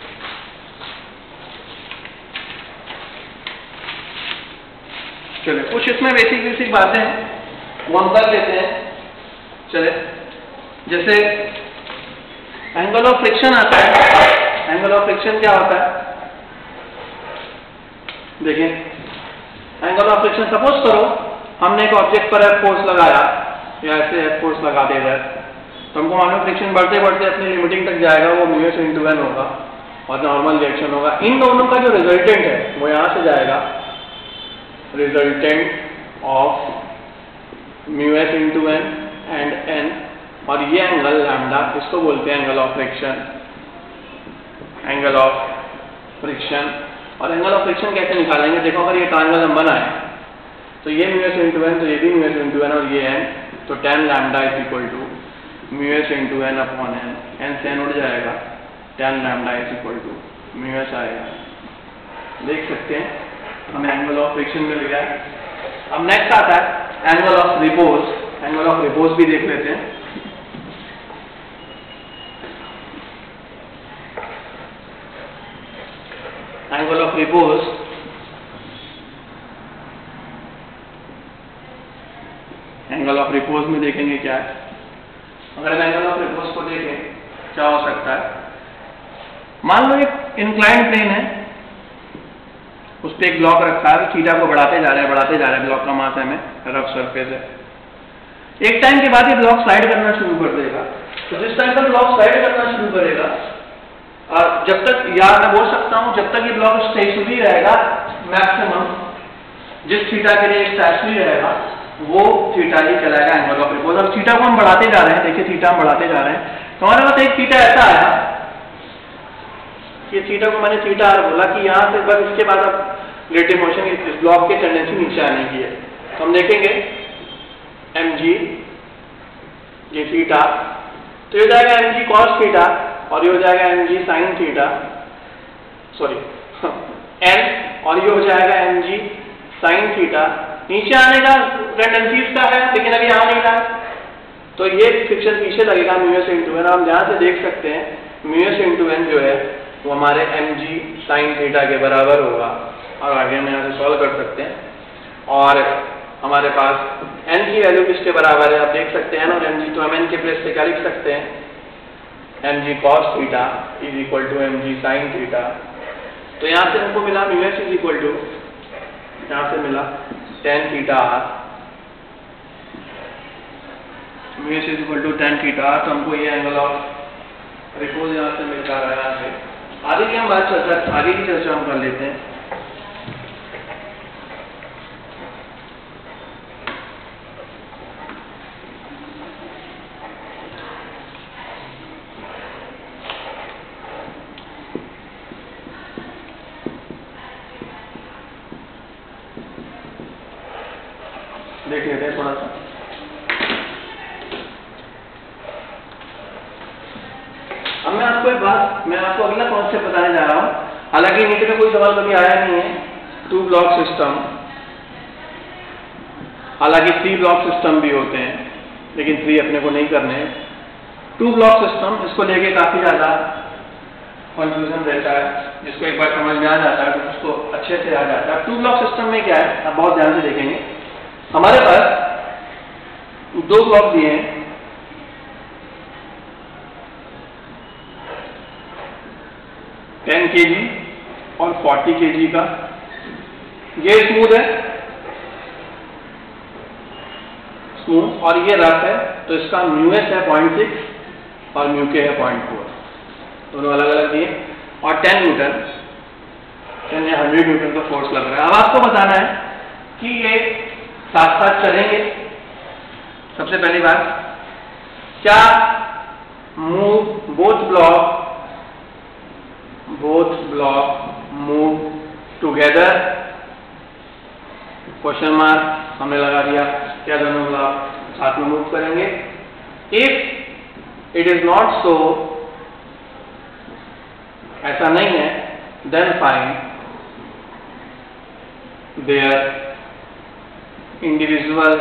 चलिए कुछ इसमें बेसिक बेसिक बातें वो हम कर लेते हैं। चले, जैसे एंगल ऑफ फ्रिक्शन आता है। एंगल ऑफ फ्रिक्शन क्या होता है, देखिए एंगल ऑफ फ्रिक्शन, सपोज करो हमने एक ऑब्जेक्ट पर एफ फोर्स लगाया या ऐसे एफ फोर्स लगा दे रहा है, तो हमको मालूम फ्रिक्शन बढ़ते बढ़ते अपनी लिमिटिंग तक जाएगा, वो म्यू एस इंटू एन होगा और नॉर्मल रिएक्शन होगा। इन दोनों का जो रिजल्टेंट है वो यहां से जाएगा, resultant of mu S into N and N, और ये एंगल लैम्डा, इसको बोलते हैं angle of friction, angle of friction. और एंगल ऑफ फ्रिक्शन कैसे निकालेंगे, देखो अगर ये ट्रायंगल हम बनाए तो ये म्यू एस इंटू एन, तो ये भी म्यू एस इंटू एन और ये एन, तो tan lambda is equal to mu S into N upon N, N से एन उड़ जाएगा, tan lambda is equal to mu S आएगा। देख सकते हैं हमें एंगल ऑफ फ्रिक्शन मिल गया। अब नेक्स्ट आता है angle of repose. Angle of repose भी देख लेते हैं। Angle angle of repose angle of repose में देखेंगे क्या है। अगर हम एंगल ऑफ रिपोज को देखें क्या हो सकता है, मान लो एक इंक्लाइंड प्लेन है, उस पर एक ब्लॉक रखा है, थीटा को बढ़ाते जा रहे हैं बढ़ाते जा रहे हैं, ब्लॉक का मास एम है, रफ सरफेस है। एक टाइम के बाद ये ब्लॉक स्लाइड करना शुरू कर देगा। तो जिस टाइम पर ब्लॉक स्लाइड करना शुरू करेगा, और जब तक, या मैं बोल सकता हूं जब तक ये ब्लॉक स्टेशनरी रहेगा, मैक्सिमम जिस थीटा के लिए स्टेशनरी रहेगा वो थीटा ही चलाएगा एंगल ऑफ रिपोज। और थीटा को हम बढ़ाते जा रहे हैं, देखिए थीटा हम बढ़ाते जा रहे हैं, तो हमारे पास एक थीटा ऐसा आया कि थीटा को मैंने थीटा आर बोला कि यहाँ से बस इसके बाद अब रिलेटिव मोशन इस ब्लॉक की टेंडेंसी नीचे आने की है। तो हम देखेंगे एम जी ये थीटा, तो ये हो जाएगा एम जी कॉस थीटा और ये हो जाएगा M G sine theta, sorry N, और ये हो जाएगा एम जी साइन थीटा। नीचे आने का टेंडेंसीज का है लेकिन अभी आ नहीं रहा, तो ये फ्रिक्शन पीछे लगेगा म्यू एस इंटू एन। हम ध्यान से देख सकते हैं म्यू एस इंटू एन जो है वो हमारे एम जी साइन थीटा के बराबर होगा, और आगे हम यहाँ से सॉल्व कर सकते हैं। और हमारे पास n की वैल्यू किसके बराबर है, आप देख सकते हैं, और एम जी, तो हम n के प्लेस पे क्या लिख सकते हैं, M G cos theta is equal to M G sine theta. तो यहाँ से हमको मिला mu S is equal to, यहाँ से मिला tan theta R, mu S is equal to tan theta R. तो हमको ये एंगल ऑफ रिपोज यहाँ से मिल जा रहा है। आगे की हम बात चर्चा आगे की चर्चा हम कर लेते हैं। देख लेते हैं थोड़ा सा। अब मैं आपको एक बात, मैं आपको अगला कॉन्सेप्ट बताने जा रहा हूं, हालांकि नीचे में कोई सवाल कभी आया नहीं है। टू ब्लॉक सिस्टम, हालांकि थ्री ब्लॉक सिस्टम भी होते हैं लेकिन थ्री अपने को नहीं करने हैं। टू ब्लॉक सिस्टम, इसको लेके काफी ज्यादा कंफ्यूजन रहता है, जिसको एक बार समझ में आ जाता है तो उसको अच्छे से आ जाता है। टू ब्लॉक सिस्टम में क्या है, आप बहुत ध्यान से देखेंगे। हमारे पास दो ब्लॉक दिए हैं, टेन के जी और फोर्टी के जी का। ये स्मूथ है, स्मूथ, और ये रफ है, तो इसका म्यू एस है पॉइंट सिक्स और म्यू के है पॉइंट फोर, दोनों अलग अलग दिए। और टेन न्यूटन, टेन या हंड्रेड न्यूटन का फोर्स लग रहा है। अब आपको बताना है कि ये साथ साथ चलेंगे। सबसे पहली बात, क्या move both block both block move together, question mark हमने लगा दिया, क्या दोनों ब्लॉक साथ में मूव करेंगे। If it is not so, ऐसा नहीं है, then find their individual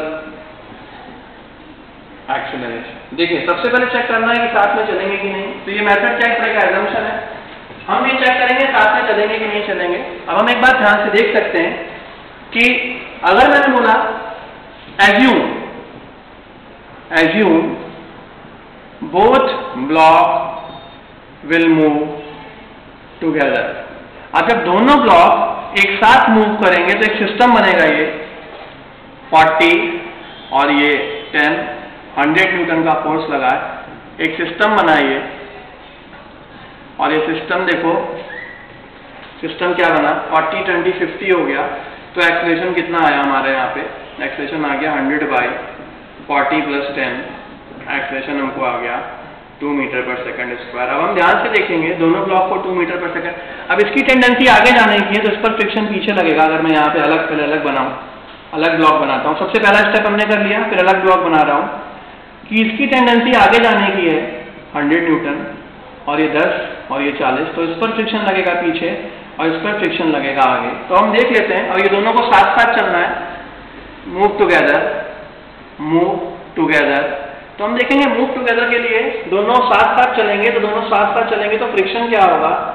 acceleration. देखिए सबसे पहले चेक करना है कि साथ में चलेंगे कि नहीं। तो ये मेथड क्या है, एजम्पशन है, हम ये चेक करेंगे साथ में चलेंगे कि नहीं चलेंगे। अब हम एक बात ध्यान से देख सकते हैं कि अगर मैंने बोला assume assume both block will move together. अब जब दोनों ब्लॉक एक साथ मूव करेंगे तो एक सिस्टम बनेगा, ये फोर्टी और ये टेन, हंड्रेड न्यूटन का फोर्स लगा है, एक सिस्टम बनाइए। और ये सिस्टम देखो, सिस्टम क्या बना, फोर्टी ट्वेंटी फिफ्टी हो गया। तो एक्सेलरेशन कितना आया हमारे यहाँ पे, एक्सेलरेशन आ गया hundred by forty plus ten, acceleration हमको आ गया टू मीटर पर सेकंड स्क्वायर। अब हम ध्यान से देखेंगे दोनों ब्लॉक को टू मीटर पर सेकंड। अब इसकी टेंडेंसी आगे जाने की है तो इस पर फ्रिक्शन पीछे लगेगा। अगर मैं यहाँ पे अलग पहले अलग बनाऊं, अलग ब्लॉक बनाता हूँ, सबसे पहला स्टेप हमने कर लिया, फिर अलग ब्लॉक बना रहा हूँ कि इसकी टेंडेंसी आगे जाने की है हंड्रेड न्यूटन और ये दस और ये चालीस, तो इस पर फ्रिक्शन लगेगा पीछे और इस पर फ्रिक्शन लगेगा आगे। तो हम देख लेते हैं, और ये दोनों को साथ साथ चलना है, मूव टुगेदर मूव टुगेदर। तो हम देखेंगे मूव टुगेदर के लिए दोनों साथ साथ चलेंगे, तो दोनों साथ साथ चलेंगे तो फ्रिक्शन क्या होगा,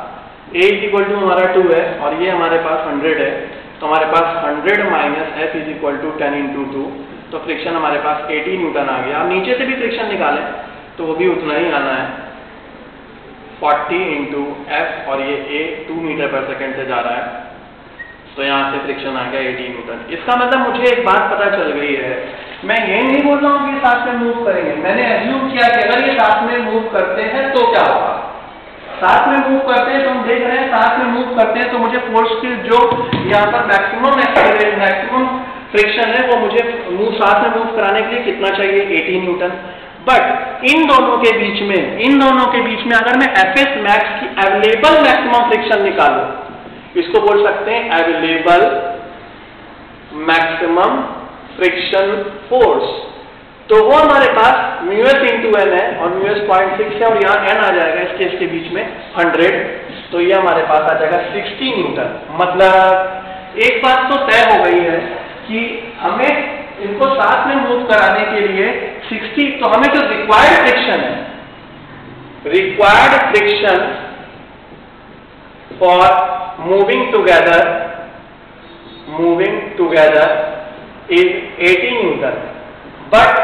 ए इज इक्वल टू हमारा टू है और ये हमारे पास हंड्रेड है, तो हमारे पास hundred minus F is equal to ten into two, तो फ्रिक्शन हमारे पास एटी न्यूटन आ गया। अब नीचे से भी फ्रिक्शन निकालें तो वो भी उतना ही आना है, फोर्टी इंटू एफ और ये A two metre per second से जा रहा है, तो यहाँ से फ्रिक्शन आ गया एटी न्यूटन। इसका मतलब मुझे एक बात पता चल गई है, मैं ये नहीं बोल रहा हूँ कि साथ में मूव करेंगे, मैंने एज्यूम किया कि अगर ये साथ में मूव करते हैं तो क्या होगा। साथ में मूव करते हैं तो हम देख रहे हैं साथ में मूव करते हैं तो मुझे फोर्स की जो यहाँ पर मैक्सिमम एक्सेलरेशन मैक्सिमम फ्रिक्शन है वो मुझे मूव साथ में मूव कराने के लिए कितना चाहिए, एटी न्यूटन। बट इन दोनों के बीच में इन दोनों के बीच में अगर मैं एफ एस मैक्स की अवेलेबल मैक्सिमम फ्रिक्शन निकालूं, इसको बोल सकते हैं अवेलेबल मैक्सिमम फ्रिक्शन फोर्स, तो वो हमारे पास म्यू एस इंटू एन है और म्यू एस पॉइंट सिक्स है और यहाँ एन आ जाएगा इसके इसके बीच में हंड्रेड, तो ये हमारे पास आ जाएगा सिक्सटी न्यूटन। मतलब एक बात तो तय हो गई है कि हमें इनको साथ में मूव कराने के लिए सिक्सटी, तो हमें जो रिक्वायर्ड फ्रिक्शन है required friction for moving together moving together is eighty newton, but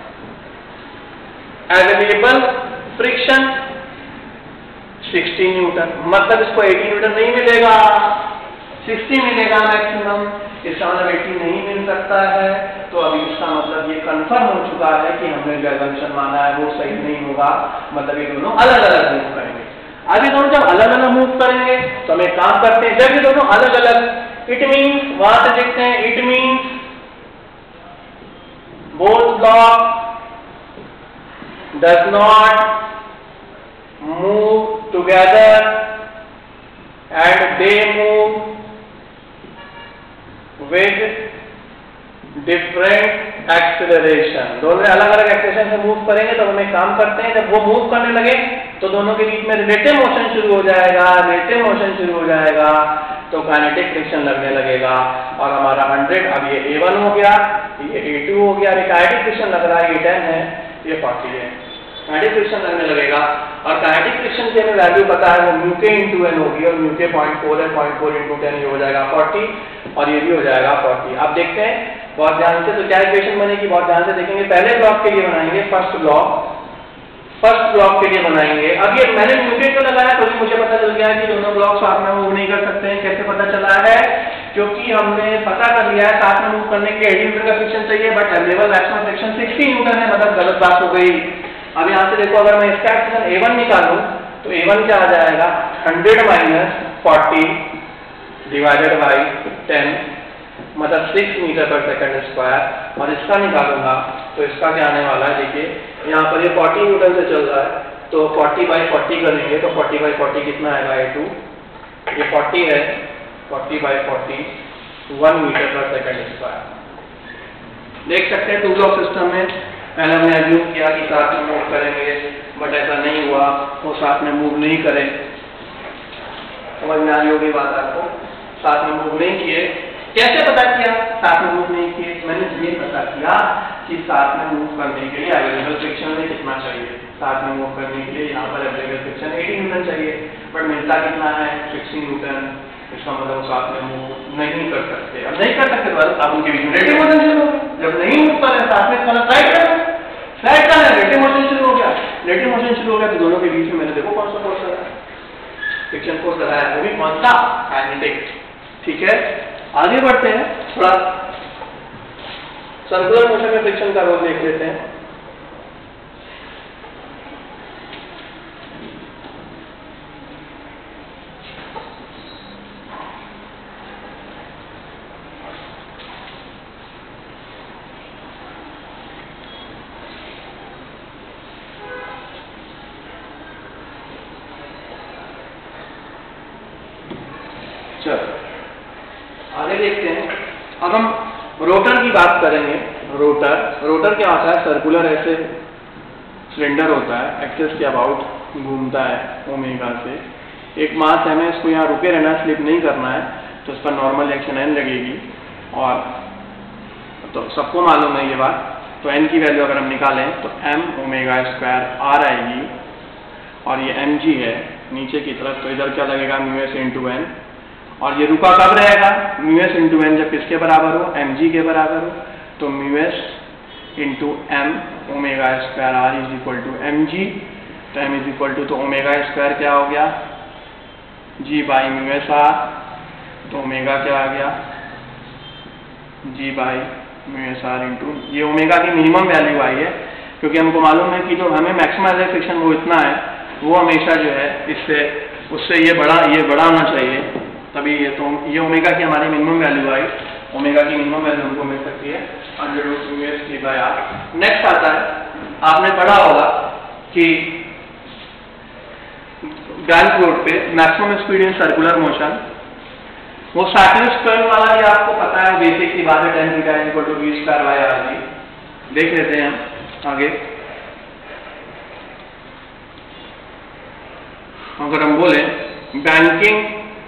available friction sixty newton. मतलब इसको एटी न्यूटन नहीं मिलेगा, सिक्सटी मिलेगा मैक्सिमम, इसका मतलब एटी नहीं मिल सकता है। तो अभी इसका मतलब ये कंफर्म हो चुका है कि हमने जो एजम्पशन माना है वो सही नहीं होगा, मतलब ये दोनों अलग अलग मूव करेंगे। अब ये दोनों जब अलग अलग मूव करेंगे तो हम एक काम करते हैं, जब ये दोनों अलग अलग, इट मीन्स वहां से देखते हैं, it means both block does not move together and they move with different acceleration। दोनों अलग अलग एक्सेलरेशन से मूव करेंगे तो हम एक काम करते हैं, जब वो मूव करने लगे तो दोनों के बीच में रिलेटिव मोशन शुरू हो जाएगा, रिलेटिव मोशन शुरू हो जाएगा तो काइनेटिक फ्रिक्शन लगने लगेगा और हमारा हंड्रेड, अब ये ए वन हो गया, ये ए टू हो गया, ये काइनेटिक फ्रिक्शन लग रहा है, ये टेन है, ये फोर्टी है, काइनेटिक फ्रिक्शन लगने लगेगा। और काइनेटिक फ्रिक्शन की हमें वैल्यू पता है, वो म्यू के इंटू एन होगी और म्यू के पॉइंट फोर है, पॉइंट फोर इंटू टेन ये हो जाएगा फोर्टी और ये भी हो जाएगा फोर्टी। अब देखते हैं बहुत ध्यान से, तो क्या इक्वेशन बनेगी बहुत ध्यान से देखेंगे। पहले ब्लॉक के लिए बनाएंगे, फर्स्ट ब्लॉक फर्स्ट ब्लॉक के लिए बनाएंगे। अब ये मैंने म्यूटेट को लगाया तो भी मुझे पता चल गया है कि दोनों ब्लॉक साथ में मूव नहीं कर सकते हैं। कैसे पता चला है? क्योंकि हमने पता कर लिया है साथ में मूव करने के लिए एटी न्यूटन का फ्रिक्शन चाहिए, but available maximum friction sixty newton है, मतलब गलत बात हो गई। अब यहाँ से देखो, अगर मैं इसका एक्शन ए वन निकालूं तो ए वन क्या आ जाएगा, hundred minus forty divided by ten, मतलब सिक्स मीटर पर सेकंड स्क्वायर। और इसका निकालूंगा तो इसका क्या आने वाला है, देखिए यहाँ पर ये फोर्टी न्यूटन से चल रहा है तो फोर्टी बाई फोर्टी करेंगे तो फोर्टी बाई फोर्टी कितना आएगा, ए टू, ये फोर्टी है, forty by forty one metre पर सेकंड स्क्वायर। देख सकते हैं टू ब्लॉक सिस्टम में पहले हमने एज्यूम किया कि साथ में मूव करेंगे, बट ऐसा नहीं हुआ, वो साथ में मूव नहीं करे। समझ में आ रही होगी बात आपको, साथ में मूव नहीं किए। कैसे पता किया साथ में मूव नहीं किए? मैंने ये पता किया कि साथ में मूव करने के लिए अवेलेबल फ्रिक्शन में कितना चाहिए। साथ में मूव करने के लिए यहाँ पर अवेलेबल फ्रिक्शन एटी न्यूटन चाहिए, बट मिलता कितना है, सिक्सटी न्यूटन। इसका मतलब साथ में मूव नहीं कर सकते। अब नहीं कर सकते तो आप उनके बीच में रिलेटिव मोशन शुरू हो गया। जब नहीं मूव कर रहे साथ में स्लाइड कर स्लाइड कर रहे रिलेटिव मोशन शुरू हो गया। रिलेटिव मोशन शुरू हो गया तो दोनों के बीच में मैंने देखो कौन सा फोर्स लगा, फ्रिक्शन फोर्स लगाया, वो भी कौन सा, काइनेटिक। ठीक है, आगे बढ़ते हैं, थोड़ा सर्कुलर मोशन में फ्रिक्शन का रोल देख लेते हैं। चलो आगे देखते हैं। अब हम रोटर की बात करेंगे। रोटर रोटर क्या होता है, सर्कुलर ऐसे सिलेंडर होता है, एक्सेस के अबाउट घूमता है ओमेगा से। एक मास है, हमें इसको यहाँ रुके रहना, स्लिप नहीं करना है, तो इस पर नॉर्मल एक्शन एन लगेगी। और तो सबको मालूम है ये बात, तो एन की वैल्यू अगर हम निकालें तो एम ओमेगा स्क्वायर आर आएगी और ये एम जी है, नीचे की तरफ, तो इधर क्या लगेगा म्यू एस इंटू एन, और ये रुका कब रहेगा म्यू एस इंटू एन जब किसके बराबर हो, एम जी के बराबर हो, तो mu S into m omega square r is equal to M g, तो एम इज इक्वल टू, तो ओमेगा स्क्वायर क्या हो गया g by mu s r, तो ओमेगा क्या आ गया g by mu s r into, ये ओमेगा की मिनिमम वैल्यू आई है, क्योंकि हमको मालूम है कि जो हमें मैक्सिमम फ्रिक्शन वो इतना है, वो हमेशा जो है इससे उससे ये बड़ा ये बड़ा होना चाहिए, तभी ये, तो ये ओमेगा की हमारी मिनिमम वैल्यू आई, ओमेगा की मिनिमम वैल्यू हमको मिल सकती है under root mu s t by r. Next आता है, आपने पढ़ा होगा कि बैंक रोड पे maximum speed in circular motion, वो साइक्लिक स्क्वायर वाला ये आपको पता है, बेसिक की बात है, tan theta equal to v square by r g. देख लेते हैं हम आगे, अगर हम बोले banking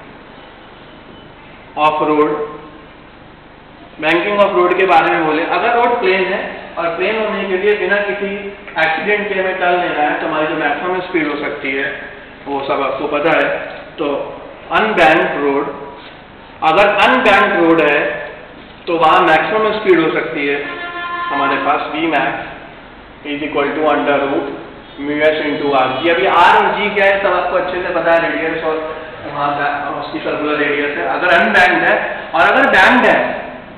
of road, banking of road के बारे में बोले, अगर रोड प्लेन है और प्लेन होने के लिए बिना किसी एक्सीडेंट के हमें टर्न लेना है, तो हमारी जो मैक्सिमम स्पीड हो सकती है वो सब आपको पता है। तो अनबैंक्ड रोड, अगर अनबैंक्ड रोड है तो वहां मैक्सिमम स्पीड हो सकती है हमारे पास v max is equal to under root mu S into r g. अभी आर और जी क्या है सब आपको अच्छे से पता है, रेडियस और वहां उसकी सर्कुलर रेडियस है। अगर अनबैंक्ड है और अगर बैंक्ड है,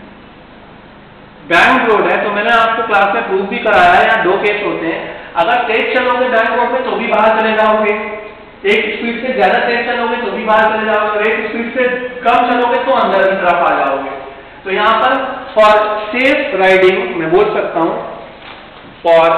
बैंक रोड है, तो मैंने आपको क्लास में प्रूफ भी कराया है, यहाँ दो केस होते हैं, अगर तेज चलोगे बैंक रोड पे तो भी बाहर चले जाओगे, एक स्पीड से ज्यादा तेज चलोगे तो भी बाहर चले जाओगे, और एक स्पीड से कम चलोगे तो अंदर की तरफ आ जाओगे। तो यहाँ पर फॉर सेफ राइडिंग मैं बोल सकता हूँ, for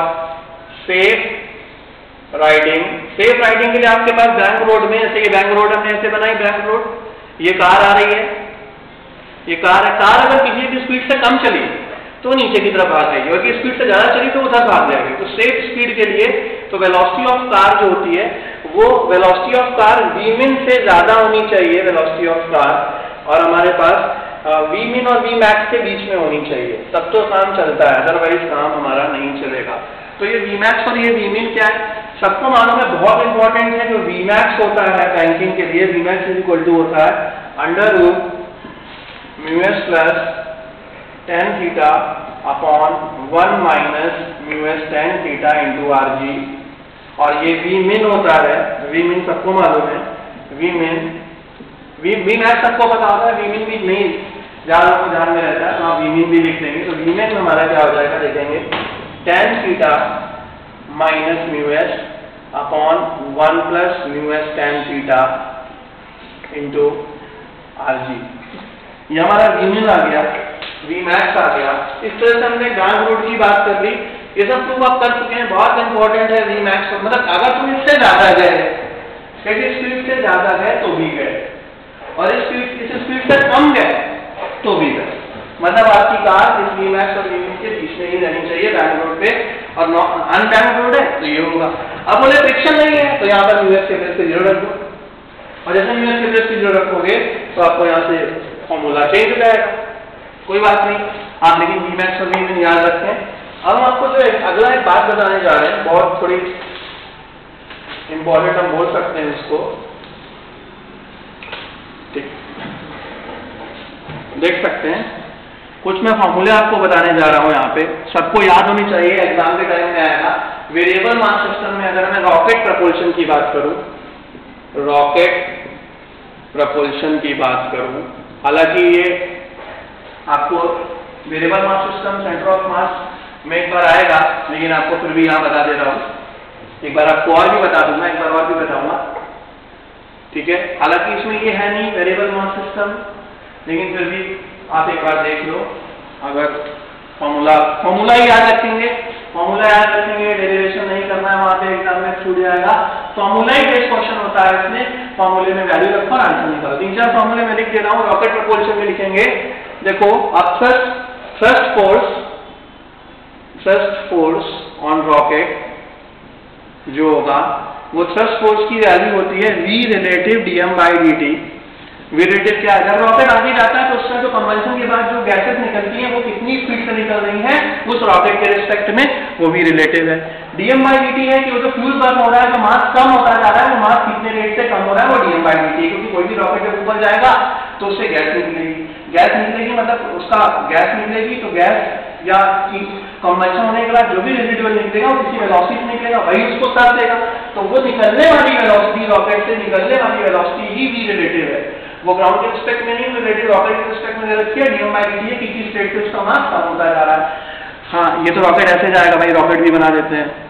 safe riding, safe riding के लिए आपके पास बैंक रोड में, जैसे ये बैंक रोड हमने ऐसे बनाई, बैंक रोड, ये कार आ रही है, ये कार है, कार अगर किसी की स्पीड से कम चली तो नीचे की तरफ भाग जाएगी, और स्पीड से ज्यादा चली तो उधर भाग जाएगी। तो सेफ स्पीड के लिए तो वेलोसिटी ऑफ कार जो होती है वो वेलोसिटी ऑफ कार वी मिन से ज्यादा होनी चाहिए, वेलोसिटी ऑफ कार, और हमारे पास वी मिन और वी मैक्स के बीच में होनी चाहिए, तब तो काम चलता है, अदरवाइज काम हमारा नहीं चलेगा। तो ये वी मैक्स और ये वी मिन क्या है, सबको मालूम है, बहुत इंपॉर्टेंट है। जो वी मैक्स होता है बैंकिंग के लिए, v max is equal to होता है under root mu s plus tan theta upon one minus mu s tan theta into r g, और ये वी मिन होता है, वी मिन सबको मालूम है, वी मिन वी वी मैक्स सबको पता होता है, वी मिन भी नहीं ज्यादा को ध्यान में रहता है, तो आप वी मिन भी लिख देंगे। तो वी मिन हमारा क्या हो जाएगा देखेंगे, tan theta minus mu s upon one plus mu s tan theta into r g, ये हमारा वी मिन आ गया, वी मैक्स आ गया। इस तरह से हमने बैंक रोड की बात कर ली, ये सब प्रूफ आप कर चुके हैं, बहुत इंपॉर्टेंट है वी मैक्स। मतलब अगर तुम इससे ज्यादा गए, किसी स्पीड से ज्यादा गए तो भी गए, और इस स्पीड इस स्पीड से कम गए तो भी गए, मतलब आपकी कार इस वी मैक्स और वी मिन के बीच में ही रहनी चाहिए बैंक रोड पे, और अनबैंक्ड रोड है तो ये होगा। अब बोले फ्रिक्शन नहीं है तो यहाँ पर म्यू एस के प्लेस पे जीरो रख दो, और जैसे म्यू एस के प्लेस पे जीरो रखोगे तो आपको यहाँ से फॉर्मूला चेंज हो जाएगा, कोई बात नहीं, आप लेकिन वी मैक्स और वी मिन याद रखें। अब हम आपको जो अगला एक बात बताने जा रहे हैं, बहुत थोड़ी इंपॉर्टेंट हम बोल सकते हैं इसको, ठीक देख सकते हैं, कुछ मैं फॉर्मूले आपको बताने जा रहा हूं, यहाँ पे सबको याद होनी चाहिए, एग्जाम के टाइम में आएगा। वेरिएबल मास सिस्टम में अगर मैं रॉकेट प्रपोल्शन की बात करूं, रॉकेट प्रपोल्शन की बात करूं, हालांकि ये आपको variable mass system centre of mass में एक बार आएगा, लेकिन आपको फिर भी यहाँ बता दे रहा हूँ, एक बार आपको और भी बता दूंगा, एक बार और भी बताऊंगा, ठीक है। हालांकि इसमें ये है नहीं वेरिएबल मास सिस्टम, लेकिन फिर भी आप एक बार देख लो, अगर फॉर्मूला फॉर्मूला ही याद रखेंगे, फॉर्मूला याद रखेंगे, डेरिवेशन नहीं करना है, वहां पे एग्जाम में छूट जाएगा। फॉर्मूला ही बेस्ड क्वेश्चन होता है, इसमें फॉर्मूले में वैल्यू रखो और आंसर निकालो। तीन चार फॉर्मूले में लिख दे रहा हूँ, रॉकेट प्रपोल्शन में लिखेंगे, देखो अब thrust thrust force thrust force on rocket जो होगा वो थ्रस्ट फोर्स की वैल्यू होती है v relative dm by dt। v relative क्या है, जब रॉकेट आगे जाता है तो उसमें जो कंबंशन के बाद जो गैसेस निकलती हैं वो कितनी स्पीड से निकल रही हैं उस रॉकेट के रिस्पेक्ट में, वो v रिलेटिव है। डीएम बाई डी टी है कि वो जो फ्यूल बर्न हो रहा है, जो मास कम होता जा रहा है, वो मास कितने रेट से कम हो रहा है, वो डीएम बाई डी टी है। क्योंकि कोई भी रॉकेट जब ऊपर जाएगा तो उससे गैस निकलेगी, गैस निकलेगी मतलब उसका गैस निकलेगी तो गैस या कंबशन होने के बाद जो भी रेजिडुअल निकलेगा वो किसी वेलोसिटी निकलेगा, वही उसको साथ देगा। तो वो निकलने वाली वेलोसिटी, रॉकेट से निकलने वाली वेलोसिटी ही वी रिलेटिव है, वो ग्राउंड के रिस्पेक्ट में नहीं, रिलेटिव रॉकेट के रिस्पेक्ट में रखी है। डीएम बाई डी टी है कि किस स्टेट पे उसका मास कम होता जा रहा है। हाँ, ये तो रॉकेट ऐसे जाएगा भाई, रॉकेट भी बना देते हैं,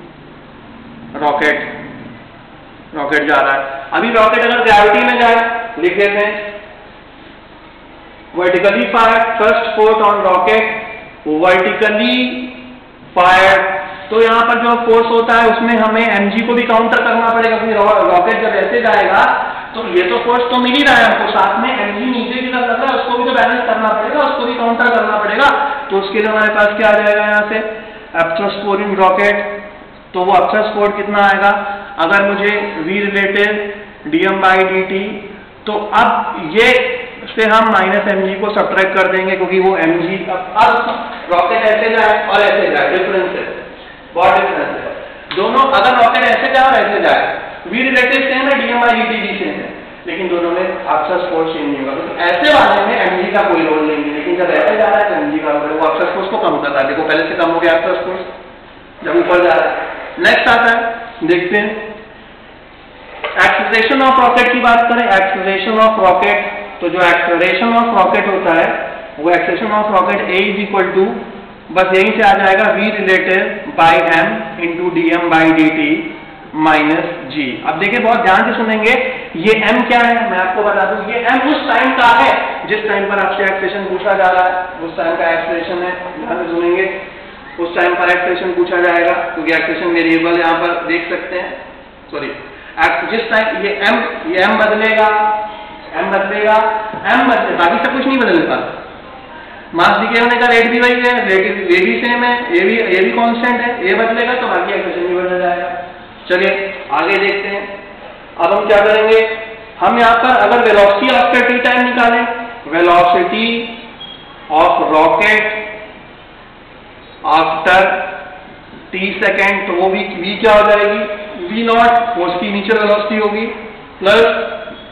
रॉकेट रॉकेट जा रहा है। अभी रॉकेट अगर ग्रेविटी में जाए, लिख देते हैं vertically fired first force on rocket, vertically fired, तो यहाँ पर जो फोर्स होता है उसमें हमें एमजी को भी काउंटर करना पड़ेगा, क्योंकि रॉकेट जब ऐसे जाएगा तो ये तो फोर्स तो मिल ही रहा है हमको, साथ में एमजी नीचे की तरफ लग रहा है, उसको भी तो बैलेंस करना पड़ेगा, उसको भी काउंटर करना पड़ेगा। तो उसके लिए हमारे पास क्या आ जाएगा यहाँ से, एब्सॉर्ब फोर्स इन रॉकेट, तो वो एब्सॉर्ब फोर्स कितना आएगा, अगर मुझे v related dm by D t, तो अब ये से हम माइनस एम जी को सब्ट्रैक्ट कर देंगे, क्योंकि वो एम जी अब, अब रॉकेट ऐसे जाए और ऐसे जाए, डिफरेंस है, बहुत डिफरेंस है दोनों। अगर रॉकेट ऐसे जाए और ऐसे जाए, वी रिलेटेड सेम है, डीएम बाई डी टी भी सेम है, लेकिन दोनों में एब्सॉर्ब फोर्स चेंज नहीं होगा। तो ऐसे वाले में एम जी का कोई रोल नहीं है, लेकिन जब ऐसे जा रहा है तो एम जी का रोल है, वो एब्सॉर्ब फोर्स को कम कर रहा है। देखो पहले से कम हो गया एब्सॉर्ब फोर्स जब ऊपर जा रहा है। नेक्स्ट आता है, देखते हैं एक्सेलरेशन ऑफ रॉकेट की बात करें। एक्सेलरेशन ऑफ रॉकेट, तो जो एक्सेलरेशन ऑफ रॉकेट होता है वो acceleration of rocket a is equal to, बस यहीं से आ जाएगा v related by m into d M by D t minus g. अब देखिए बहुत ध्यान से सुनेंगे, ये m क्या है मैं आपको बता दूं, ये m उस टाइम का है जिस टाइम पर आपसे एक्सेलरेशन पूछा जा रहा है, उस टाइम का एक्सेलरेशन है, ध्यान से सुनेंगे, उस टाइम पर एक्सेलरेशन पूछा जाएगा, क्योंकि एक्सेलरेशन वेरिएबल यहाँ पर देख सकते हैं, सॉरी जिस टाइम ये m ये m बदलेगा, m बदलेगा, m बदले, बाकी सब कुछ नहीं बदलने पाता। मास डिके होने का रेट भी वही है, रेट ये भी सेम है, ये भी ये भी कांस्टेंट है, ये बदलेगा तो बाकी एक्सेलरेशन भी बदल जाएगा। चलिए आगे देखते हैं। अब हम क्या करेंगे, हम यहाँ पर अगर वेलोसिटी आफ्टर टी टाइम निकालें, velocity of rocket after t second, तो वो भी v क्या हो जाएगी, v नॉट, वो उसकी इनिशियल वेलोसिटी होगी, plus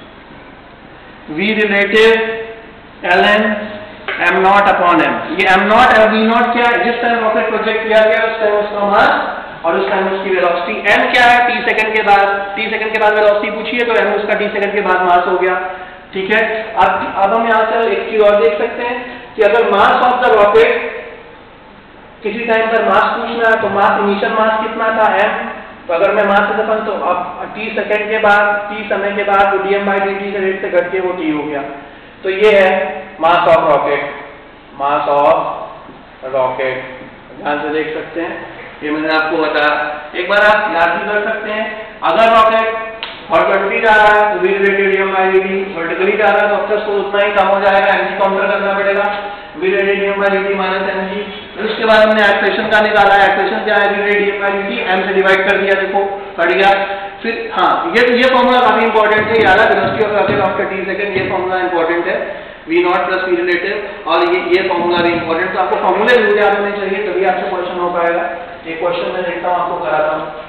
v relative ln m naught upon m। ये m नॉट और v नॉट क्या है, जिस टाइम रॉकेट प्रोजेक्ट किया गया उस टाइम उसका मास और उस टाइम उसकी वेलोसिटी। m क्या है, t सेकंड के बाद, t सेकंड के बाद वेलोसिटी पूछी है तो m उसका t सेकंड के बाद मास हो गया, ठीक है। अब अब हम यहाँ से एक चीज और देख सकते हैं कि अगर मास ऑफ द रॉकेट किसी टाइम पर मास पूछना है तो मास, इनिशियल मास कितना था m, तो अगर मैं मास से अपन तो अब t सेकंड के बाद, t समय के बाद तो dm बाई dt के रेट से घट के वो t हो गया। तो ये है mass of rocket, mass of rocket, ध्यान से देख सकते हैं, ये मैंने आपको बताया। एक बार आप याद भी कर सकते हैं, अगर रॉकेट हॉरिजॉन्टली जा रहा है तो v related dm by D t, vertically जा रहा है तो ऑब्वियस को उतना ही कम हो जाएगा, एमजी काउंटर करना पड़ेगा, v related dm by D t minus mg. फिर उसके बाद हमने एक्सेलरेशन का निकाला, एक्सेलरेशन क्या है, v related dm by D t, m से डिवाइड कर दिया, देखो कट गया। फिर हाँ, ये ये फॉर्मूला काफी इंपॉर्टेंट है, याद है, velocity of rocket after t second, ये फॉर्मूला इंपॉर्टेंट है, v naught plus v relative, और ये ये फॉर्मूला भी इंपॉर्टेंट। तो आपको फॉर्मूले जरूर याद होने चाहिए, तभी आपसे क्वेश्चन हो पाएगा। एक क्वेश्चन मैं देखता हूँ, आपको कराता हूँ।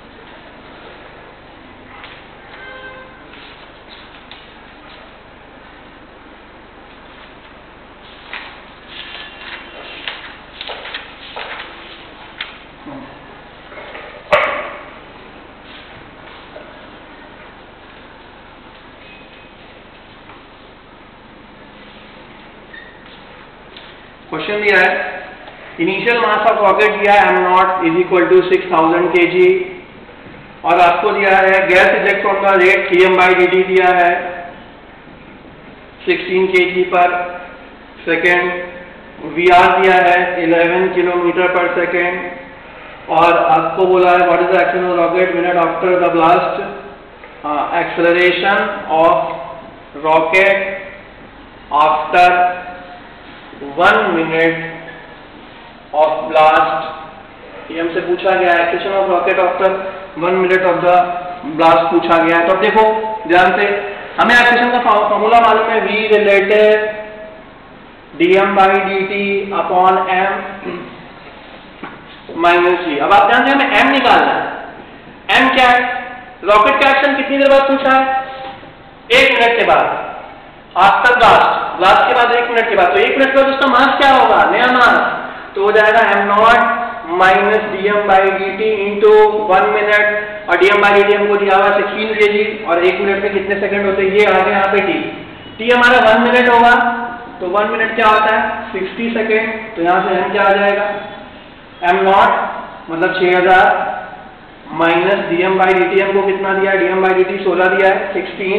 क्वेश्चन दिया है, इनिशियल मास ऑफ रॉकेट दिया है m naught is equal to six thousand k g, और आपको दिया है गैस इजेक्ट होने का rate t m by D t दिया है सिक्सटीन के जी पर सेकेंड, वी आर दिया है इलेवन किलोमीटर पर सेकेंड, और आपको बोला है what is the acceleration of rocket minute after the blast, acceleration of rocket after one minute of blast, ये हमसे पूछा गया है। Acceleration of rocket after one minute of the blast पूछा गया है। तो अब देखो ध्यान से, हमें एक्सेलरेशन का फॉर्मूला मालूम है, v related d M by D t upon m, minus g. अब आप जानते हैं हमें एम निकालना है। एम क्या है? रॉकेट का एक्शन कितनी देर बाद पूछा है? एक मिनट के बाद। आफ्टर ब्लास्ट, ब्लास्ट के बाद एक मिनट के बाद, तो एक मिनट के बाद उसका मास क्या होगा? नया मास तो हो जाएगा m naught minus d M by D t into one minute, और d M by D t हमको दिया हुआ सिक्सटीन के जी, और एक मिनट में कितने सेकंड होते हैं ये आ गया यहाँ पे टी। टी हमारा वन मिनट होगा, तो वन मिनट क्या होता है? Sixty second. तो यहाँ से एम क्या आ जाएगा? एम नॉट मतलब छह हजार minus d M by D t हमको कितना दिया है? D M by D t सोलह दिया है,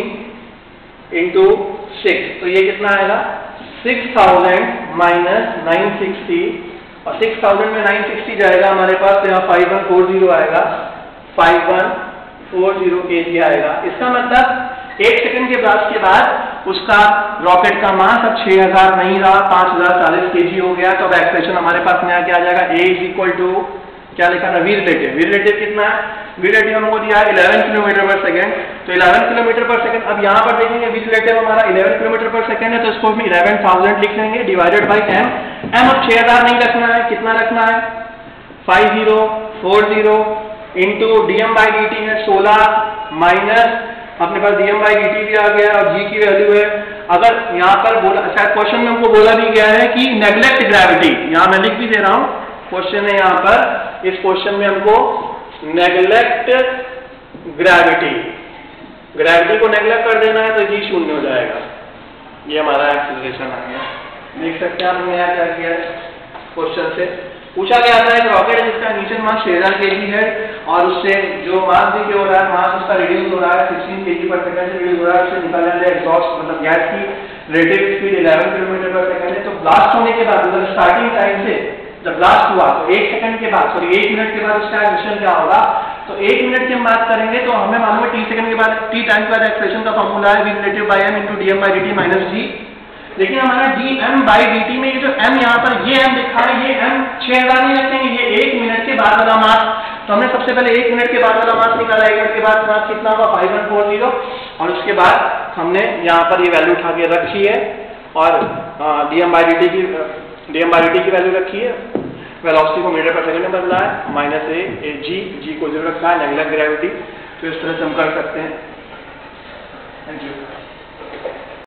सिक्सटीन इंटू सिक्स, तो ये कितना आएगा? Six thousand minus nine sixty, और सिक्स थाउजेंड में नाइन सिक्सटी जाएगा हमारे पास, तो यहाँ फाइव वन फोर जीरो आएगा, five one four zero kg आएगा। इसका मतलब एक सेकंड के ब्लास्ट के बाद उसका रॉकेट का मास अब छह हजार नहीं रहा, पांच हजार चालीस केजी हो गया। तो अब एक्सप्रेशन हमारे पास नया क्या आ जाएगा? ए इज इक्वल टू क्या लिखा था? We relative. वी रिलेटिव कितना है? वी रिलेटिव हमको दिया है इलेवन किलोमीटर पर सेकंड, तो इलेवन किलोमीटर पर सेकंड। अब यहाँ पर देखेंगे वी रिलेटिव हमारा इलेवन किलोमीटर पर सेकंड है, तो इसको हम इलेवन थाउजेंड लिख लेंगे डिवाइडेड बाई एम। एम अब छह हजार नहीं रखना है, कितना रखना है? Five zero four zero into d M by D t है सोलह, माइनस अपने पास d M by D t भी आ गया, और जी की वैल्यू है। अगर यहाँ पर बोला, शायद क्वेश्चन में हमको बोला भी गया है कि नेग्लेक्ट ग्रेविटी, यहाँ मैं लिख भी दे रहा हूँ, क्वेश्चन है यहाँ पर, इस क्वेश्चन में हमको नेग्लेक्ट ग्रेविटी, ग्रेविटी को नेग्लेक्ट कर देना है, तो जी शून्य हो जाएगा। ये हमारा एक्सीलरेशन आ गया। देख सकते हैं आप हमने यहाँ क्या किया है? क्वेश्चन से पूछा गया था एक रॉकेट है जिसका इनिशियल मास छह हजार केजी है, और उससे जो मास भी हो रहा है, मास उसका रिड्यूस हो रहा है, सिक्सटीन केजी पर सेकंड से रिड्यूस हो रहा है, उससे निकालने वाले एग्जॉस्ट मतलब गैस की रिलेटिव स्पीड इलेवन किलोमीटर पर सेकंड है। तो ब्लास्ट होने के बाद मतलब स्टार्टिंग टाइम से जब ब्लास्ट हुआ तो एक सेकंड के बाद, सॉरी एक मिनट के बाद उसका एक्सप्रेशन क्या होगा? तो एक मिनट की हम बात करेंगे तो हमें मालूम है टी सेकंड के बाद, टी टाइम के बाद एक्सप्रेशन का फॉर्मूला है v relative by m into d M by D t minus g. लेकिन हमारा d M by D t में ये जो एम यहाँ पर ये एम लिखा है, ये एम छह हजार नहीं रखेंगे, ये एक मिनट के बाद वाला मास। तो हमने सबसे पहले एक मिनट के बाद वाला मास निकाला, एक मिनट के बाद मास कितना होगा? फाइव वन फोर जीरो, और उसके बाद हमने यहाँ पर ये वैल्यू उठा के रखी है, और d M by D t की d M by D t की वैल्यू रखी है, वेलोसिटी को मीटर पर सेकंड में बदला है, माइनस ए ए जी, जी को जो रखा है नेग्लेक्ट ग्रेविटी। तो इस तरह से हम कर सकते हैं। Thank you.